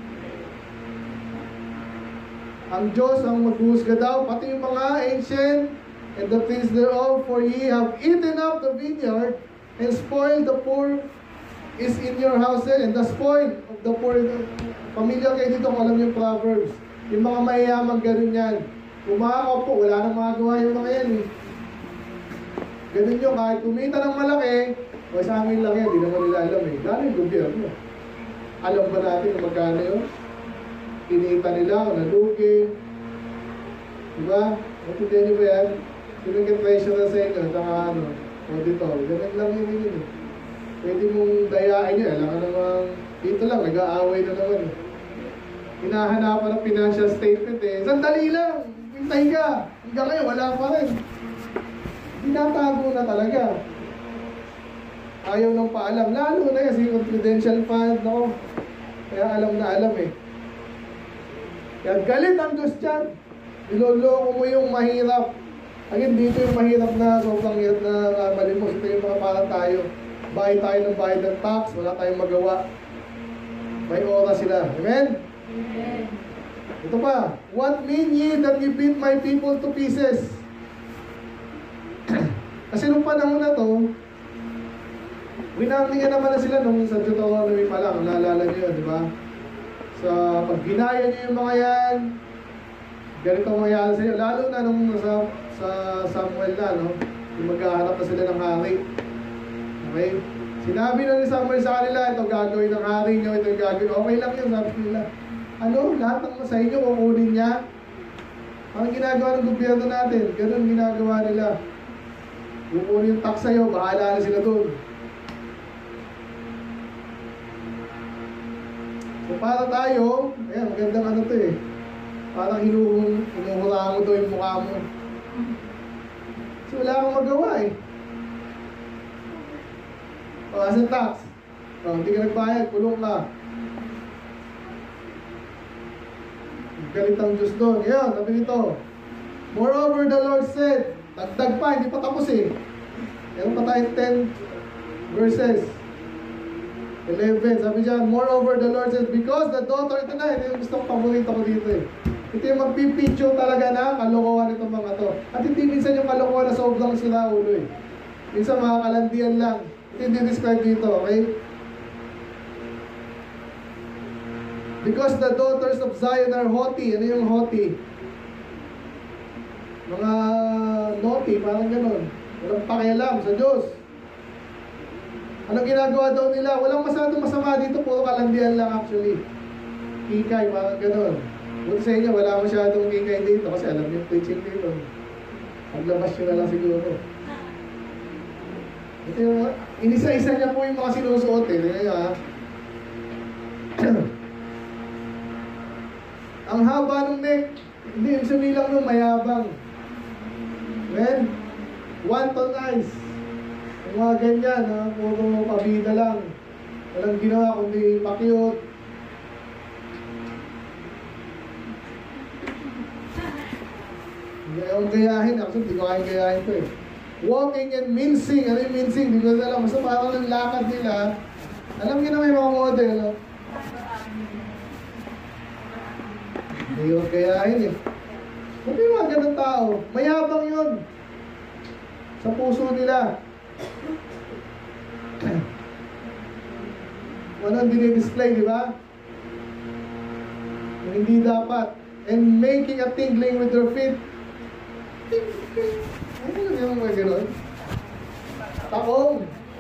Ang Diyos ang magusga daw, pati yung mga ancient and the things thereof, for ye have eaten up the vineyard and spoiled the poor is in your house and the spoil of the poor. Pamilya kayo dito kung alam yung Proverbs. Yung mga mayayaman ganun yan. Kung makakaupo, wala nang magagawa yung mga yan Ganun yun, kahit kumita ng malaki, sa amin lang yan, di naman nila alam Lalo yung gobyerno. Alam ba natin kung magkano yun? Kinita nila, o nalugi. Diba? Natindihan niyo ba yan? Sino yung treasurer sa inyo, saka auditor. Ganun lang yun Pwede mong dayain nyo. Alam ka namang, dito lang, nag-aaway na naman Hinahanapan ng financial statement Sandali lang, hintay ka. Hanggang ngayon, wala pa rin. Tinatago na talaga. Ayaw nang paalam. Lalo na kasi confidential fund, Kaya alam na alam Kaya galit ang Diyos dyan. Iloloko mo yung mahirap. Again, dito yung mahirap na, sobrang hirap na malimos. Ito yung mga parang tayo. Bayad tayo ng bayad ng tax, wala tayong magawa. May oras sila. Amen? Amen. Ito pa. What mean ye that ye beat my people to pieces? Kasi nung panahon na to, winarningan naman na sila nung sa Deuteronomy pa lang. Naalala nyo yun, di ba? Sa pag ginaya nyo yung mga yan, ganito ang mangyayari sa inyo. Lalo na nung sa Samuel na, yung maghahanap na sila ng hari. Okay? Sinabi na ni Samuel sa kanila, ito gagawin ng hari nyo, ito gagawin. Okay lang yun, sabi nila. Lahat ng sa inyo, kukunin niya. Ang ginagawa ng gobyerno natin, ganun ginagawa nila. Kukunin yung tax sa'yo, bahala na sila doon. para tayo, ayan, magandang ano to eh. Parang hinuhura mo daw yung mukha mo. So wala kang magawa eh. O, as a tax. O, hindi ka nagbayad, kulong ka. Galit ang Diyos doon. Ngayon, sabi nito. Moreover, the Lord said, dagdag pa, hindi pa tapos eh. Meron pa tayo 10 verses. 11, sabi dyan, moreover, the Lord said, because the daughter, ito na, ito yung gusto kong paborito ko dito eh. Ito yung magpipicture talaga na kalokohan itong mga to. At hindi minsan yung kalokohan na sobrang sila ulo eh. Minsan mga kalandian lang. Ito yung describe dito, okay? Because the daughters of Zion are haughty. Ano yung haughty? Mga naughty, parang ganun. Walang pakialam sa Diyos. Anong ginagawa daw nila? Walang masyadong masama dito, puro kalandian lang actually. Kikay, parang ganun. Buti sa inyo, wala masyadong kikay dito kasi alam niyo yung preaching dito. Paglabas nyo na lang siguro. Ito yung, inisa-isa niya po yung mga sinusuot eh. Kaya, ang haba ng neck, hindi, yung sumilang nung mayabang. Well, wanton eyes. Yung mga ganyan, ha? Puro pabida lang. Walang ginawa kundi pakiot. Hindi akong gayahin. Actually, hindi ko kayang gayahin to eh. Walking and mincing. Ano yung mincing? Hindi ko alam. Basta parang ng lakad nila. Alam niyo na may mga model, no? Hindi ko gayahin eh. Ba't yung mga ganang tao? Mayabang yun. Sa puso nila. Ano ang dinidisplay, di ba? Hindi dapat. And making a tingling with their feet. Ano lang yung mga gano'n? Takong.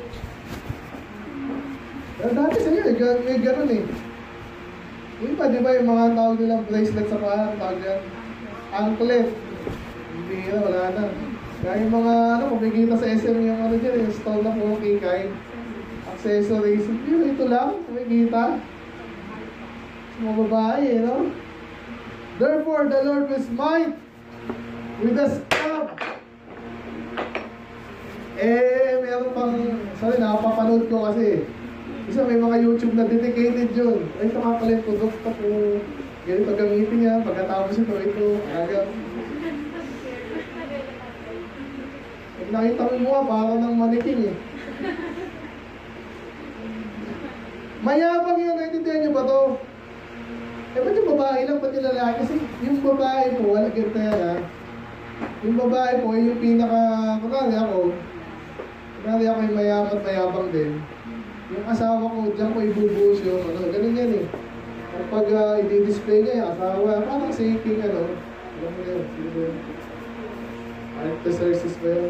Dati sa'yo, may gano'n eh. Yung pa, di ba yung mga tawag nilang bracelet sa paa, tawag yan? Anklet. Hindi na, wala na. Kaya yung mga, ano, kumikita sa SM yung ano dyan, yung stall na puro kikay. Accessories. Hindi, ito lang, kumikita. Sa mga babae, no? Therefore, the Lord will smite with a staff. Meron pang, sorry, nakapapanood ko kasi. Isa may mga YouTube na dedicated yun. Ay, ito kakalit ko, Dok, kung ganito gamitin niya, pagkatapos ito, agad. Pag nakita mo mukha, parang ng maniking eh. Mayabang yun, naintindihan niyo ba to? Ba't yung babae lang, ba't yung lalaki? Kasi yung babae po, wala ganito yan ha. Yung babae po, yung pinaka, kunwari ako yung mayabang din. Yung asawa ko, dyan ko ibubuhos yung ano, ganun yan eh. Kapag i-display niya yung asawa, parang safing ano. Alam mo yun, sino ba yun? Arctocercis ba yun?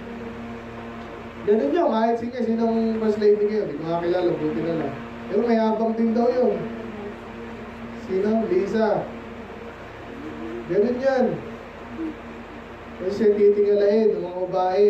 Ganun yun, kahit sige, sinong first lady kayo, hindi ko makakilala, buti na lang. Pero mayabang din daw yun. Sino? Lisa. Ganun yan. Kasi siya titingalain ng mga babae.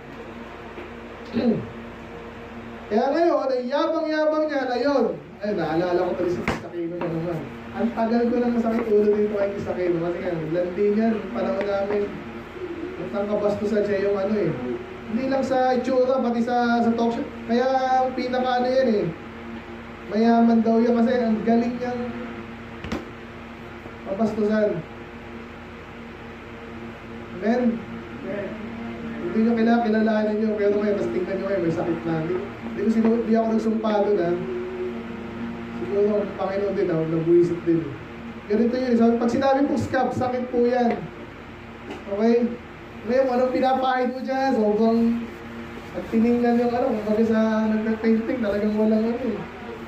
Kaya ngayon, ang yabang-yabang niya, ayun. Ay, naalala ko tuloy si Kisakino na naman. Ang tagal ko nang masakit ulo dito kay Kisakino. Kasi nga, naglandi niyan, yung panahon namin. Ang kabastusan siya yung ano eh. Hindi lang sa itsura, pati sa talk show. Kaya ang pinaka ano yan eh. Mayaman daw yan kasi ang galing niyang kabastusan. Amen? Hindi nyo kilalanin nyo, pero ngayon, tapos tingnan nyo kayo, may sakit na. Hindi ako nagsumpa doon ha. Siguro ang Panginoon din ako, nagbuisip din. Ganito yun, so, pag sinabi pong scab, sakit po yan. Okay? Ngayon, anong pinapahid mo dyan? Sobrang at tiningnan yung ano, kung baga sa nagpa-painting, talagang walang ano eh.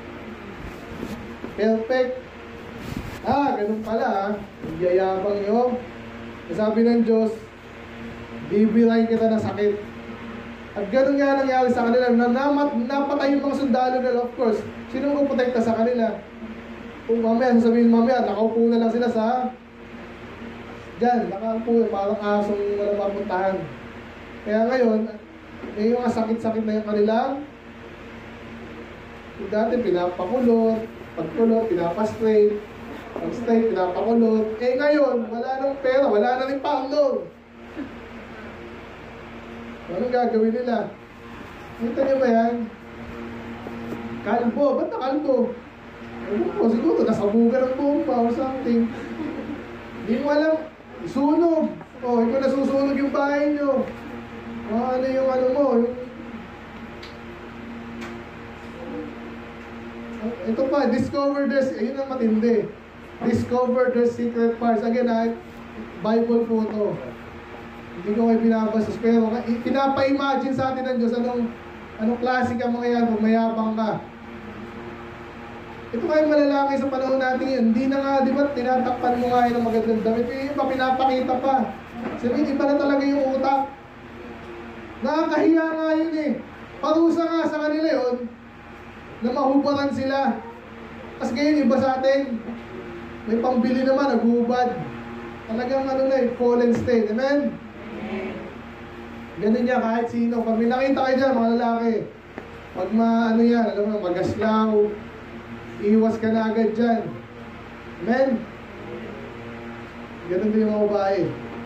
Perfect. Ganun pala ha. Nagyayabang nyo. Sabi ng Diyos, bibirahin kita ng sakit. At ganun nga nangyari sa kanila. Napatay yung mga sundalo nila, of course. Sinong puprotekta sa kanila? Kung mamaya, sasabihin mamaya, nakaupo na lang sila sa dyan, nakaupo, parang asong walang mapuntahan. Kaya ngayon, may mga sakit-sakit na yung kanilang. Dati pinapakulot, Pagkulot, pinapastraight. Pag straight, pinapakulot. Eh ngayon, wala nang pera, wala na rin panglo. Anong gagawin nila? Kita niyo ba yan? Kalbo, ba't na kalbo? Siguro, nasabugan ng bomba or something. Hindi mo alam, sunog. Ikaw nasusunog yung bahay nyo. Ano yung ano mo, yung... Ito pa, discover this, ayun ang matindi. Discover the secret parts. Again, Bible po ito. Hindi ko kayo binabasa, pero pinapa-imagine sa atin ng Diyos anong klase ka mga yan, kung mayabang ka. Ito kayong malalaki sa panahon natin yun. Hindi na nga, di ba, tinatakpan mo nga yun ng magandang damit. Yung iba, pinapakita pa. Sabihin, iba na talaga yung utak. Nakakahiya nga yun eh. Parusa nga sa kanila yun, na mahubaran sila. Tapos ngayon, iba sa atin, may pambili naman, naghubad. Talagang ano na eh, fallen state. Amen? Ganun niya kahit sino. Pag may nakita kayo dyan, mga lalaki, pag ano yan, alam mo, magaslaw, iwas ka na agad dyan. Amen? Ganun din yung mga babae.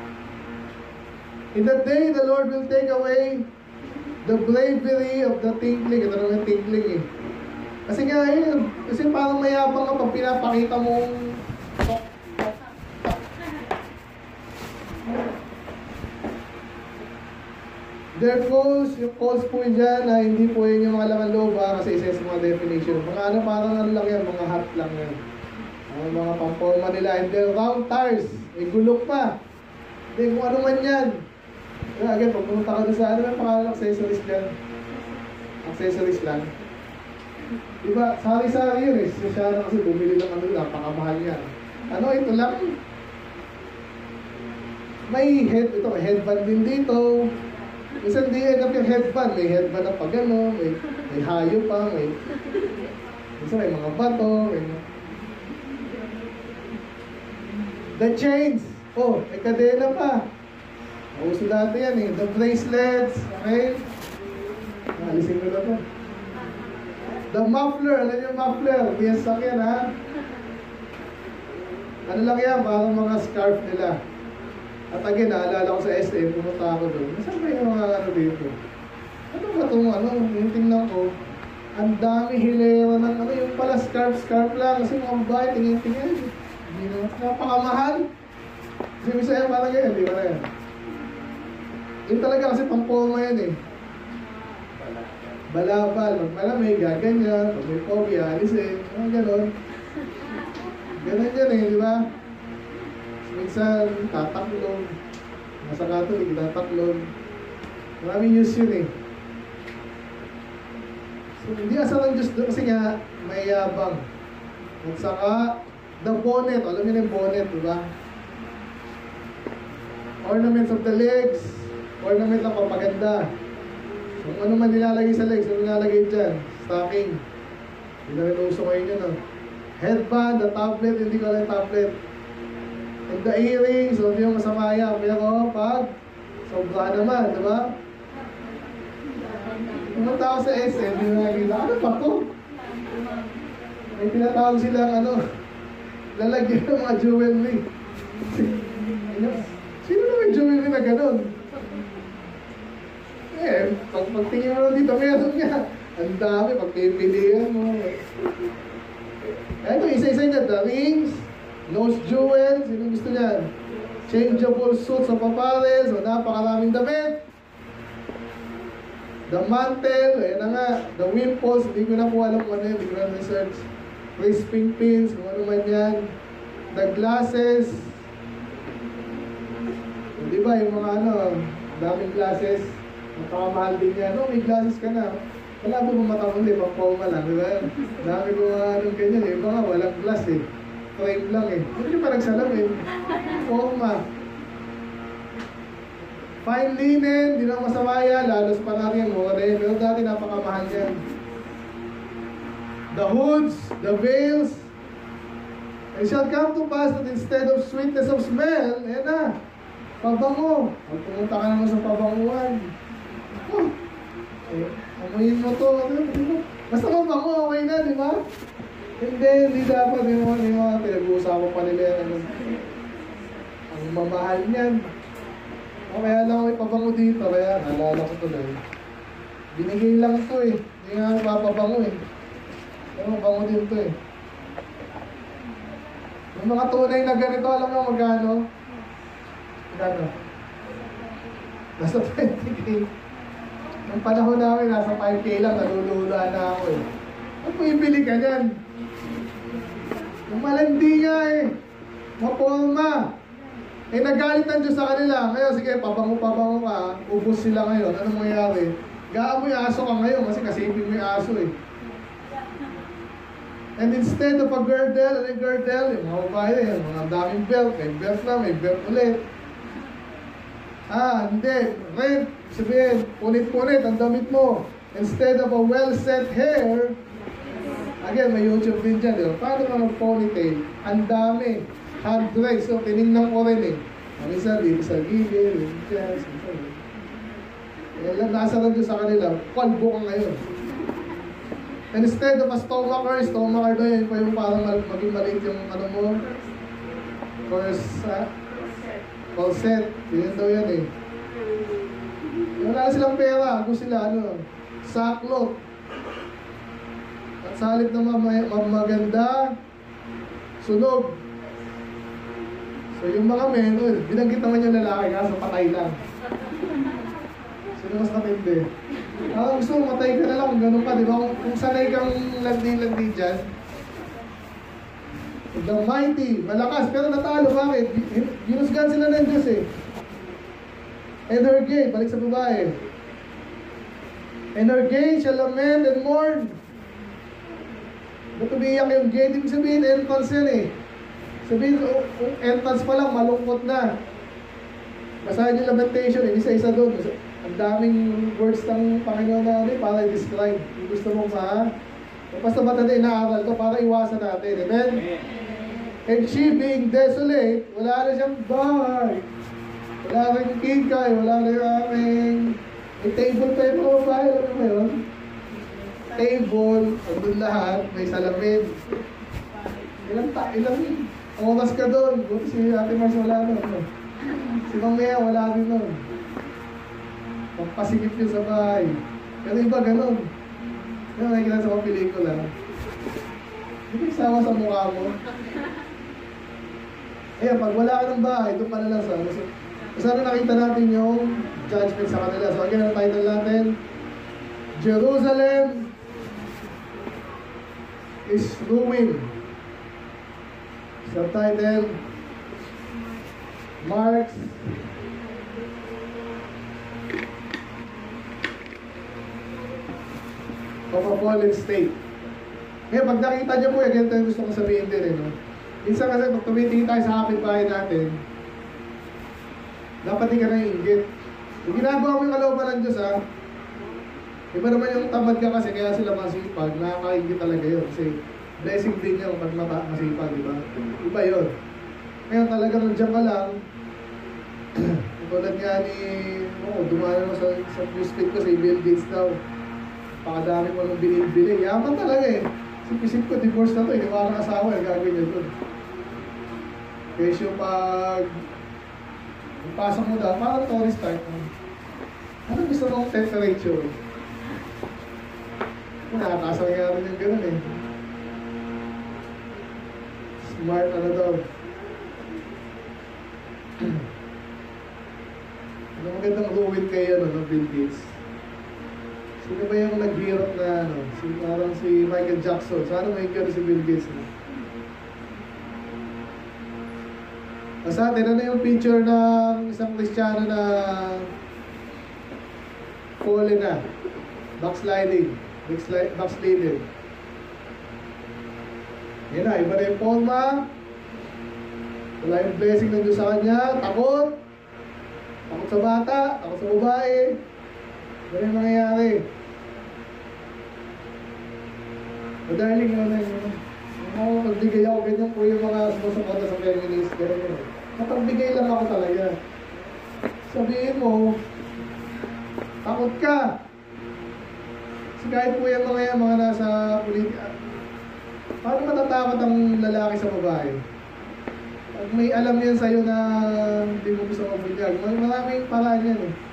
In that day, the Lord will take away the bravery of the tinkling. Ito naman yung tinkling eh. Kasi nga yun, kasi parang mayabang ka pag pinapakita mong there calls, yung calls po dyan na hindi po yun yung mga laman loob kasi isa sa mga definition. Mga ano, parang ano lang yan, mga hat lang yan. Mga pamporma nila. And then round tires, may gulok pa. Hindi, kung ano man yan. Again, pag pumunta ka doon sa ano, may pangalan accessories dyan. Accessories lang. Diba, sari-sari yun eh. Siya na kasi bumili ng ano, napakamahal yan. Ano, ito lang. May headband din dito. Minsan di end up yung headband. May headband na pag ano, may hayo pa, minsan may mga bato, the chains. May kadena pa. Mauso dati yan eh. The bracelets, okay? Alisin ko na to. The muffler, alam niyo yung muffler? Piyasak yan ha. Ano lang yan, parang mga scarf nila. At again, naalala ko sa SM, pumunta ako doon. Saan ba yung mga ano dito? Ano ba itong ano? Yung tingnan ko, ang dami hilera ng ano, yung pala scarf lang. Kasi mga babae, tingin-tingin. Hindi na, napakamahal. Kasi misaya parang ganyan, di ba na yan? Yun talaga kasi pamporma yan eh. Balabal, pag malamig, gaganyan, pag may phobia, alisin, gano'n. Ganun yan eh, di ba? Minsan, tataklog. Nasa Catholic, tataklog. Maraming use yun eh. So, hindi asal ng Diyos doon kasi nga, may yabang. At saka, the bonnet. Alam niyo na yung bonnet, di ba? Ornaments of the legs. Ornament lang papaganda. Kung ano man nilalagay sa legs, ano nilalagay dyan? Stocking. Hindi na rin uso kayo nyo, no? Headband, the tablet, hindi ko alam yung tablet. And the earrings, so hindi yung masama yan. Pero pag sobra naman, di ba? Pumunta ako sa SM, hindi na nakikita, ano pa to? May tinatawag silang ano, lalagyan ng mga jewelry. Sino na may jewelry na ganun? Pagtingin mo dito, meron nga. Ang dami, pagpipilihan mo. Ito, isa-isa niya, the rings, nose jewels, sino gusto niyan? Changeable suits of papares, so napakaraming damit. The mantle, ayan na nga. The wimples, hindi ko na po alam kung ano yun, hindi ko na research. Crisping pins, kung ano man yan. The glasses. Di ba, yung mga ano, daming glasses. Napakamahal din yan. May glasses ka na. Wala po mong mata mo, hindi, pang-forma lang, di ba? Dami ko anong ganyan eh. Iba nga, walang glass eh. Frame lang eh. Hindi nyo pa nagsalamin. Forma. Fine linen, di na masama yan. Lalo sa panari yan, mura rin. Pero dati napakamahal yan. The hoods, the veils. It shall come to pass that instead of sweetness of smell, ayan na, pabango. Pag pumunta ka naman sa pabanguan. Amuyin mo to. Basta mabango, okay na, di ba? Hindi dapat yung mga pinag-uusapan pa nila yan. Ang mamahal niyan. Kaya lang ako ipabango dito, kaya naalala ko tuloy. Binigay lang to eh. Hindi nga mapapabango eh. Pero bango din to eh. Yung mga tunay na ganito, alam mo magkano? Magkano? Nasa 20K. Nung panahon namin, nasa 5K lang, nalulula na ako eh. Ano ibili ka dyan? Yung malandi nga eh. Maporma. Eh nagalit ang Diyos sa kanila. Ngayon, sige, pabango ka. Ubus sila ngayon. Ano mangyayari? Gaamoy aso ka ngayon kasi kasipin mo yung aso eh. And instead of a girdle, ano yung girdle? Yung mga babae, yung mga daming belt. May belt na, may belt ulit. Hindi. Rent. Sabihin, punit-punit ang damit mo. Instead of a well-set hair, again, may YouTube din dyan. Diba? Paano ka mag-ponytail? Ang dami. Hand-dress. So, tinignan ko rin eh. Ang isa, dito sa gilid, dyan, nasa lang sa kanila, kalbo ka ngayon. And instead of a stomacher daw yan pa yung parang maging maliit yung ano mo. Corset. Yun daw yan eh. Wala silang pera. Kung sila, saklot. At sa halip na maganda, sunog. So yung mga men, binanggit naman yung lalaki, kaso patay lang. Sino mas matindi? Gusto mo matay ka na lang, ganun pa, di ba? Kung sanay kang landi-landi dyan, the mighty, malakas, pero natalo, bakit? Ginusgan sila ng Diyos eh. And her gate, balik sa babae. And her gate shall lament and mourn. Ba't umiiyak yung gate? Ibig sabihin, entrance yan eh. Sabihin, entrance pa lang, malungkot na. Basahin yung lamentation, isa-isa doon. Ang daming words ng Panginoon na para i-describe. Kung gusto mong basta ba natin inaaral to para iwasan natin. Amen? And she being desolate, wala na siyang bahay. Wala na yung kikay, wala na yung aming... May table pa yung mga bahay, alam mo yun? Table, andun lahat, may salamin. Ilang oras ka doon? Buti si Ate Mars wala nun. Si Mamaya wala rin nun. Pagpasikip yun sa bahay. Pero iba ganun. Yung nakikita sa mga pelikula. Hindi isawa sa mukha mo. Ayan, pag wala ka ng bahay, doon pa na lang sa ano. Sana nakita natin yung judgment sa kanila. So again, ang title natin, Jerusalem is ruined. Subtitle, Marks of a fallen state. Kaya pag nakita niyo po, ganito yung gusto kong sabihin din eh, no? Minsan kasi pag tumitingin tayo sa kapitbahay natin, dapat di ka na inggit. Yung ginagawa mo yung kalooban ng Diyos ha, iba naman yung tamad ka kasi kaya sila masipag, nakakaingit talaga yun. Kasi blessing din yung pag masipag, di ba? Iba yun. Kaya talaga nandiyan ka lang, tulad nga ni, dumaan mo sa newsfeed ko si Bill Gates daw. Pakadami mo nung binibili. Yaman talaga eh. Isip ko, divorce na to, hindi mo ng asawa, gagawin niya doon. Kesyo pag pasok mo daw, parang tourist type mo. Ano gusto mong temperature? Nakakasal nga rin yung gano'n eh. Smart ano daw. Ano magandang ruin kayo ng Bill Gates? Sino ba yung naghirap na parang si Michael Jackson? Sana may gano'n si Bill Gates na. Basta, tinan na yung picture ng isang Kristiyano na fallen na. Backsliding. Backsliding. Yan na, iba na yung forma. Wala yung blessing ng Diyos sa kanya. Takot. Takot sa bata. Takot sa babae. Ano yung mangyayari? Darling, magbigay ako ganyan po yung mga sumusuporta sa feminist. Makagbigay lang ako talaga. Sabihin mo, takot ka. Kasi kahit po yung mga nasa politika, Paano matatakot ang lalaki sa babae? Pag may alam yan sa'yo na hindi mo gusto mabunyag, maraming paraan yan eh.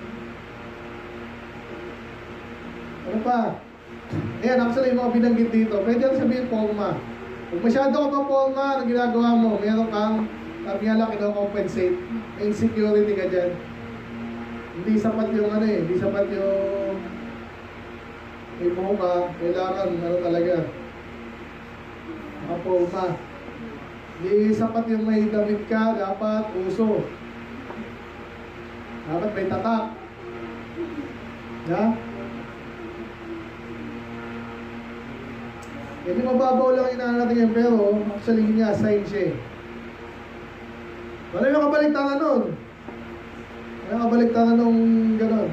Ano pa? Ayan, actually yung mga binanggit dito, pwede natin sabihin forma. Kung masyado ka pa forma, ang ginagawa mo, meron kang, sabi nga lang, ino-compensate, may insecurity ka dyan. Hindi sapat yung ano eh, hindi sapat yung may buho ka, kailangan, ano talaga, naka-forma. Hindi sapat yung may damit ka, dapat uso. Dapat may tatak. Yeah? Hindi mababaw lang inaan natin yan, pero actually yun nga, sign siya eh. Wala yung kabaliktaran nun. Wala yung kabaliktaran nung gano'n.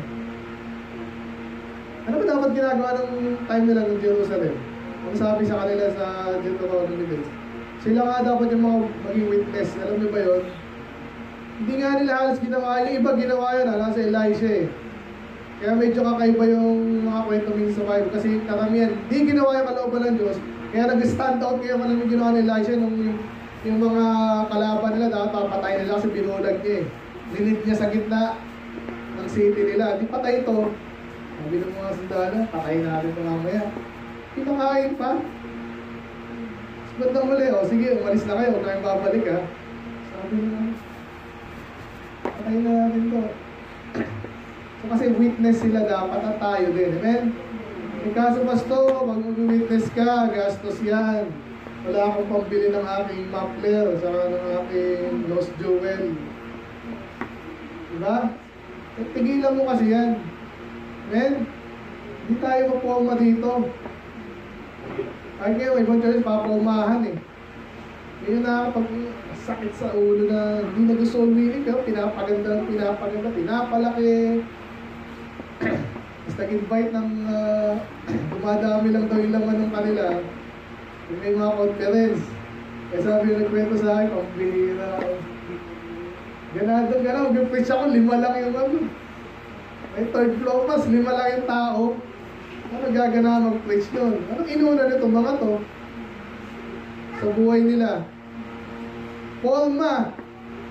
Ano ba dapat ginagawa ng time nila ng Jerusalem? Ang sabi sa kanila sa Deuteronomy, sila nga dapat yung mga maging witness. Alam niyo ba yun? Hindi nga nila halos ginawa. Yung iba ginawa yun, sa Elisha eh. Kaya medyo kakaiba yung mga kwento minsan sa Bible. Kasi karamihan, hindi ginawa yung kalooban ng Diyos. Kaya nag-stand out kayo kung ano yung ginawa ni Elisha nung yung mga kalaban nila, dapat papatay nila kasi binulag niya eh. Linid niya sa gitna ng city nila. Di patay ito. Sabi ng mga sundalo, patayin natin ito mamaya. Pinakain pa. Bandang muli, sige, umalis na kayo, huwag kayong babalik ha. Sabi nila, patayin na natin ito. So kasi witness sila dapat at tayo din, amen? Eh kaso pasto, pag mag-witness ka, gastos yan. Wala akong pambili ng aking muffler, saka ng aking lost jewel. Diba? Eh, tigilan mo kasi yan. Amen? Hindi tayo mapurma dito. Kahit ngayon, ibang church, papaumahan eh. Ngayon na pag sakit sa ulo na hindi na gusto umilig, pinapaganda, pinapalaki. Tapos nag-invite ng dumadami lang daw yung laman ng kanila. Yung may mga conference. Kaya sabi yung nagkwento sa akin, pambira. Ganado, mag-preach ako, 5 lang yung ano. May third floor mas, 5 lang yung tao. Ano gagana mag-preach yun? Anong inuna nito mga to? Sa buhay nila. Forma.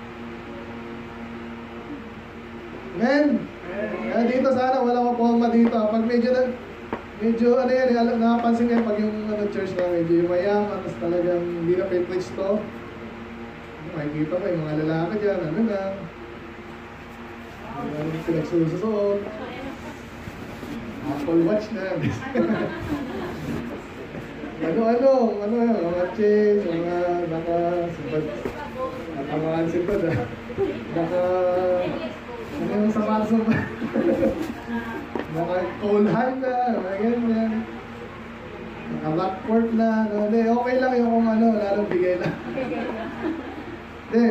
Amen? Kaya dito sana wala akong forma dito. Pag medyo ano yan, nakapansin kayo pag yung church na medyo yung mayaman, tapos talagang hindi na preach to. Makikita ko yung mga lalaki dyan, ano na. Pinagsususuot. Apple Watch na. ano yun, mga chase, mga nakasipad. Natamaan sipad ano yung sapatos mo? Naka-cold-hand na, mga ganyan. Naka-backport na, hindi, okay lang yung kung ano, lalong bigay lang. Hindi.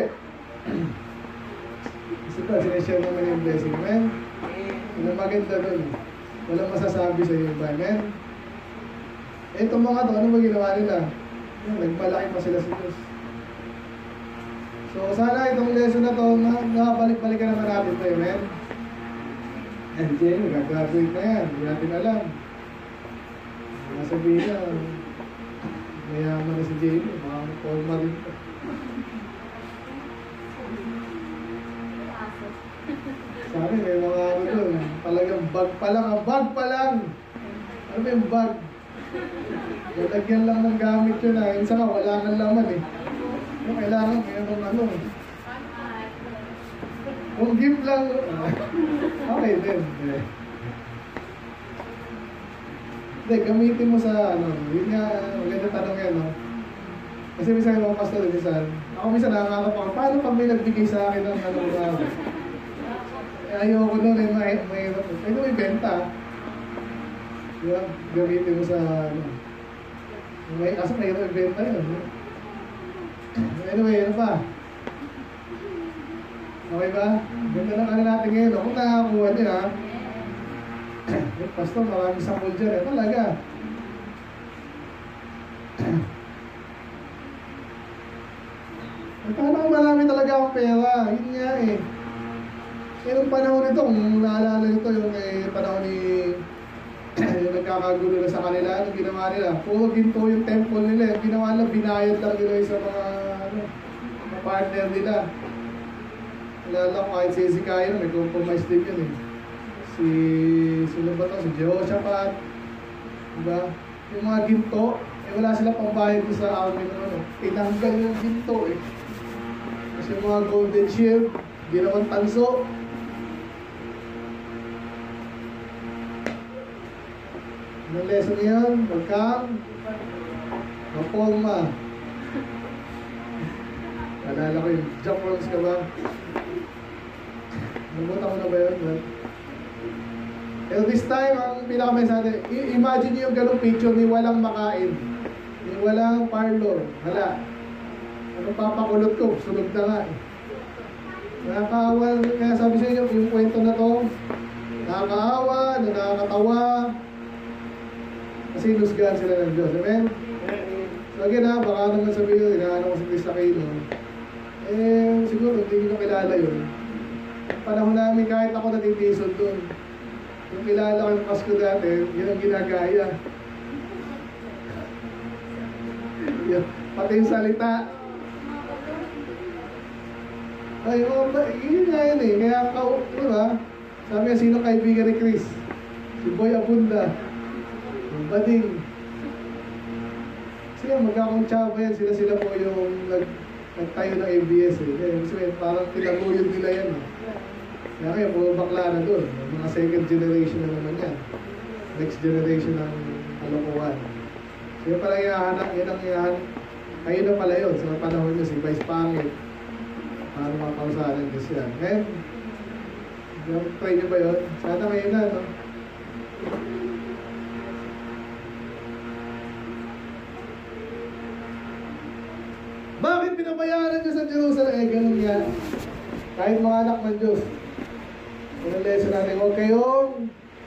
Kasi pa, sinashare naman yung blessing, man. Ano maganda dun? Walang masasabi sa iyo ba, man? Itong mga to, ano ba ginawa nila? Nagmalaki pa sila sa Diyos. So, sana itong lesson na to, nakabalik-balikan naman natin ito, amen? And then, nag-graduate na yan, hindi natin alam. Nasabihin na, mayaman na si Jamie, mga forma rin ito. Sabi, may mga ano doon, talagang bag pa lang, Ano ba yung bag? Lalagyan lang ng gamit yun na, minsan nga wala nang laman eh. Yung kailangan mayroong ano. Kung gift lang, okay din. Hindi, gamitin mo sa ano, yun nga, maganda tanong yan, no? Kasi minsan yung mga pastor, ako minsan nakakap ako, paano pag may nagbigay sa akin ng ano na, ayoko nun eh, mahirap. Pwede mo ibenta. Diba? Gamitin mo sa ano. Kaso mahirap ibenta yun. Anyway, ano pa? Okay ba? Ganda ng ano natin ngayon. Kung nakakuha niyo ha. Pastor, maraming sample dyan eh. Talaga. Paano kung marami talaga akong pera? Yun nga eh. Nung panahon nito, kung naalala nito yung panahon ni yung nagkakagulo na sa kanila, anong ginawa nila? Puro ginto yung temple nila. Yung ginawa nila, binayad lang nila sa mga, mga partner nila. Alala ko kahit si Hezekiah, may compromise din yun eh. Sino ba to? Si Jehoshaphat. Diba? Yung mga ginto, wala sila pambayad sa army naman. Tinanggal yung ginto eh. Kasi yung mga golden shield, ginawang tanso. Anong lesson yan? Huwag kang mapolma. Alala ko yung jump rolls ka ba? Nabuta ko na ba yun? Pero this time, ang pinaka-mensahe, imagine nyo yung ganong picture ni walang makain. Ni walang parlor. Hala. Anong papakulot ko? Sunog na nga eh. Nakakaawa. Kaya sabi sa inyo, yung kwento na to, nakakaawa, nakakatawa. Kasi lusgan sila ng Diyos. Amen? So again ha, baka naman sabihin, inaano ko si Chris Aquino. Siguro hindi nyo kilala yun. Panahon namin kahit ako natitisod doon. Yung kilala ko yung Pasko dati, yun ang ginagaya. Pati yung salita. Ay, yun nga yun eh. Kaya, diba? Sabi nga, sino kaibigan ni Chris? Si Boy Abunda. Yung Bading. Kasi magkakontsaba yan. Sila po yung nagtayo ng ABS eh. Kasi parang tinaguyod nila yan eh. Kaya kayo, puro bakla na doon. Mga second generation na naman yan. Next generation ng kalokohan. So yun pala yan ang ihahanap. Kayo na pala yun. Sa panahon nyo, si Vice Pangit. Paano mga kausahan kasi yan. And, try nyo ba yun? Sana kayo na, no? Bakit pinabayaan nyo sa Jerusalem? Ganun yan. Kahit mga anak ng Diyos. Yung lesson natin, huwag kayong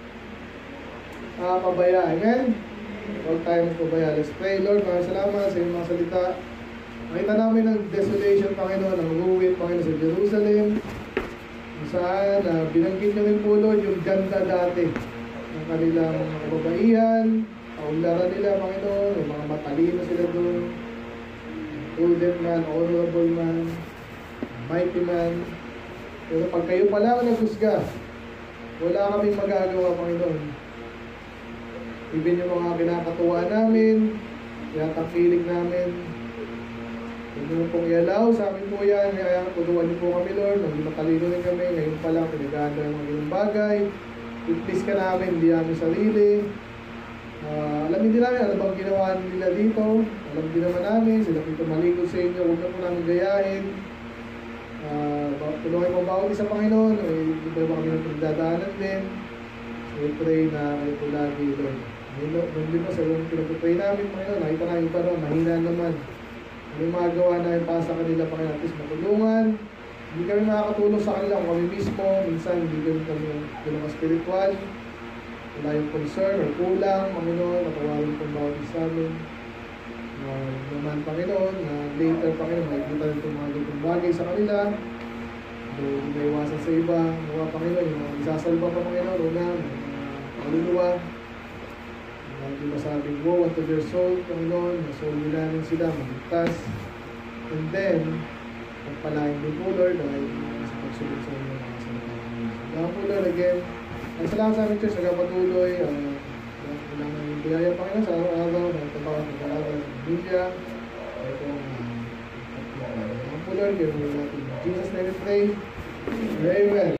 pabaya. Amen? Huwag tayong pabaya. Let's pray. Lord, maraming salamat sa iyong mga salita. Makita namin ang desolation, Panginoon, ang ruin, Panginoon, sa Jerusalem. Kung saan, binanggit nyo rin po, Lord, yung ganda dati ng kanilang mga kababaihan, kaunlaran nila, Panginoon, yung mga matalino sila doon, prudent man, honorable man, mighty man. Pero pag kayo pala ang naghusga, wala kaming magagawa, Panginoon. Even yung mga kinakatuwa namin, tinatakilig namin, huwag nyo pong i-allow sa amin po yan. Kaya tutuan niyo po kami, Lord. Naging matalino rin kami. Ngayon pa lang, pinaganda ng mga ganung bagay. I-please ka namin, hindi namin sarili. Alamin din namin, ano bang ginawa nila dito. Alam din naman namin, sila dito maligod sa inyo. Huwag na po namin gayahin. Tulungan mo bawat isa, Panginoon. Iba ba kami ng pinagdadaanan din. So, we pray na kayo po lagi, Lord. Ngayon din po sa yung pinag-pray namin, Panginoon. Nakita namin pa rin, mahina naman. Ano yung magawa namin para sa kanila, Panginoon, at least matulungan. Hindi kami makakatulong sa kanila kung kami mismo. Minsan, hindi kami tulungan spiritual. Wala yung concern or kulang, Panginoon. Natawarin po bawat isa namin. Naman, Panginoon, na later, Panginoon, makikita rin itong mga ganitong bagay sa kanila. Doon may iwasan sa iba. Mga Panginoon, yung mga isasalba pa, Panginoon, una, maluluwa. Hindi masabing, woe unto their soul, Panginoon, na soul nila rin sila, maligtas. And then, pagpalain din po, Lord, dahil sa pagsulot sa inyo mga salita. Salamat po, Lord, again. Ang salamat sa aming church, nagpapatuloy. Ilang biyaya, Panginoon, sa araw-araw, nagtabawan ng kalaban ng Biblia. Kaya po, salamat po, Lord, gano'n natin. In Jesus' name we pray. Amen.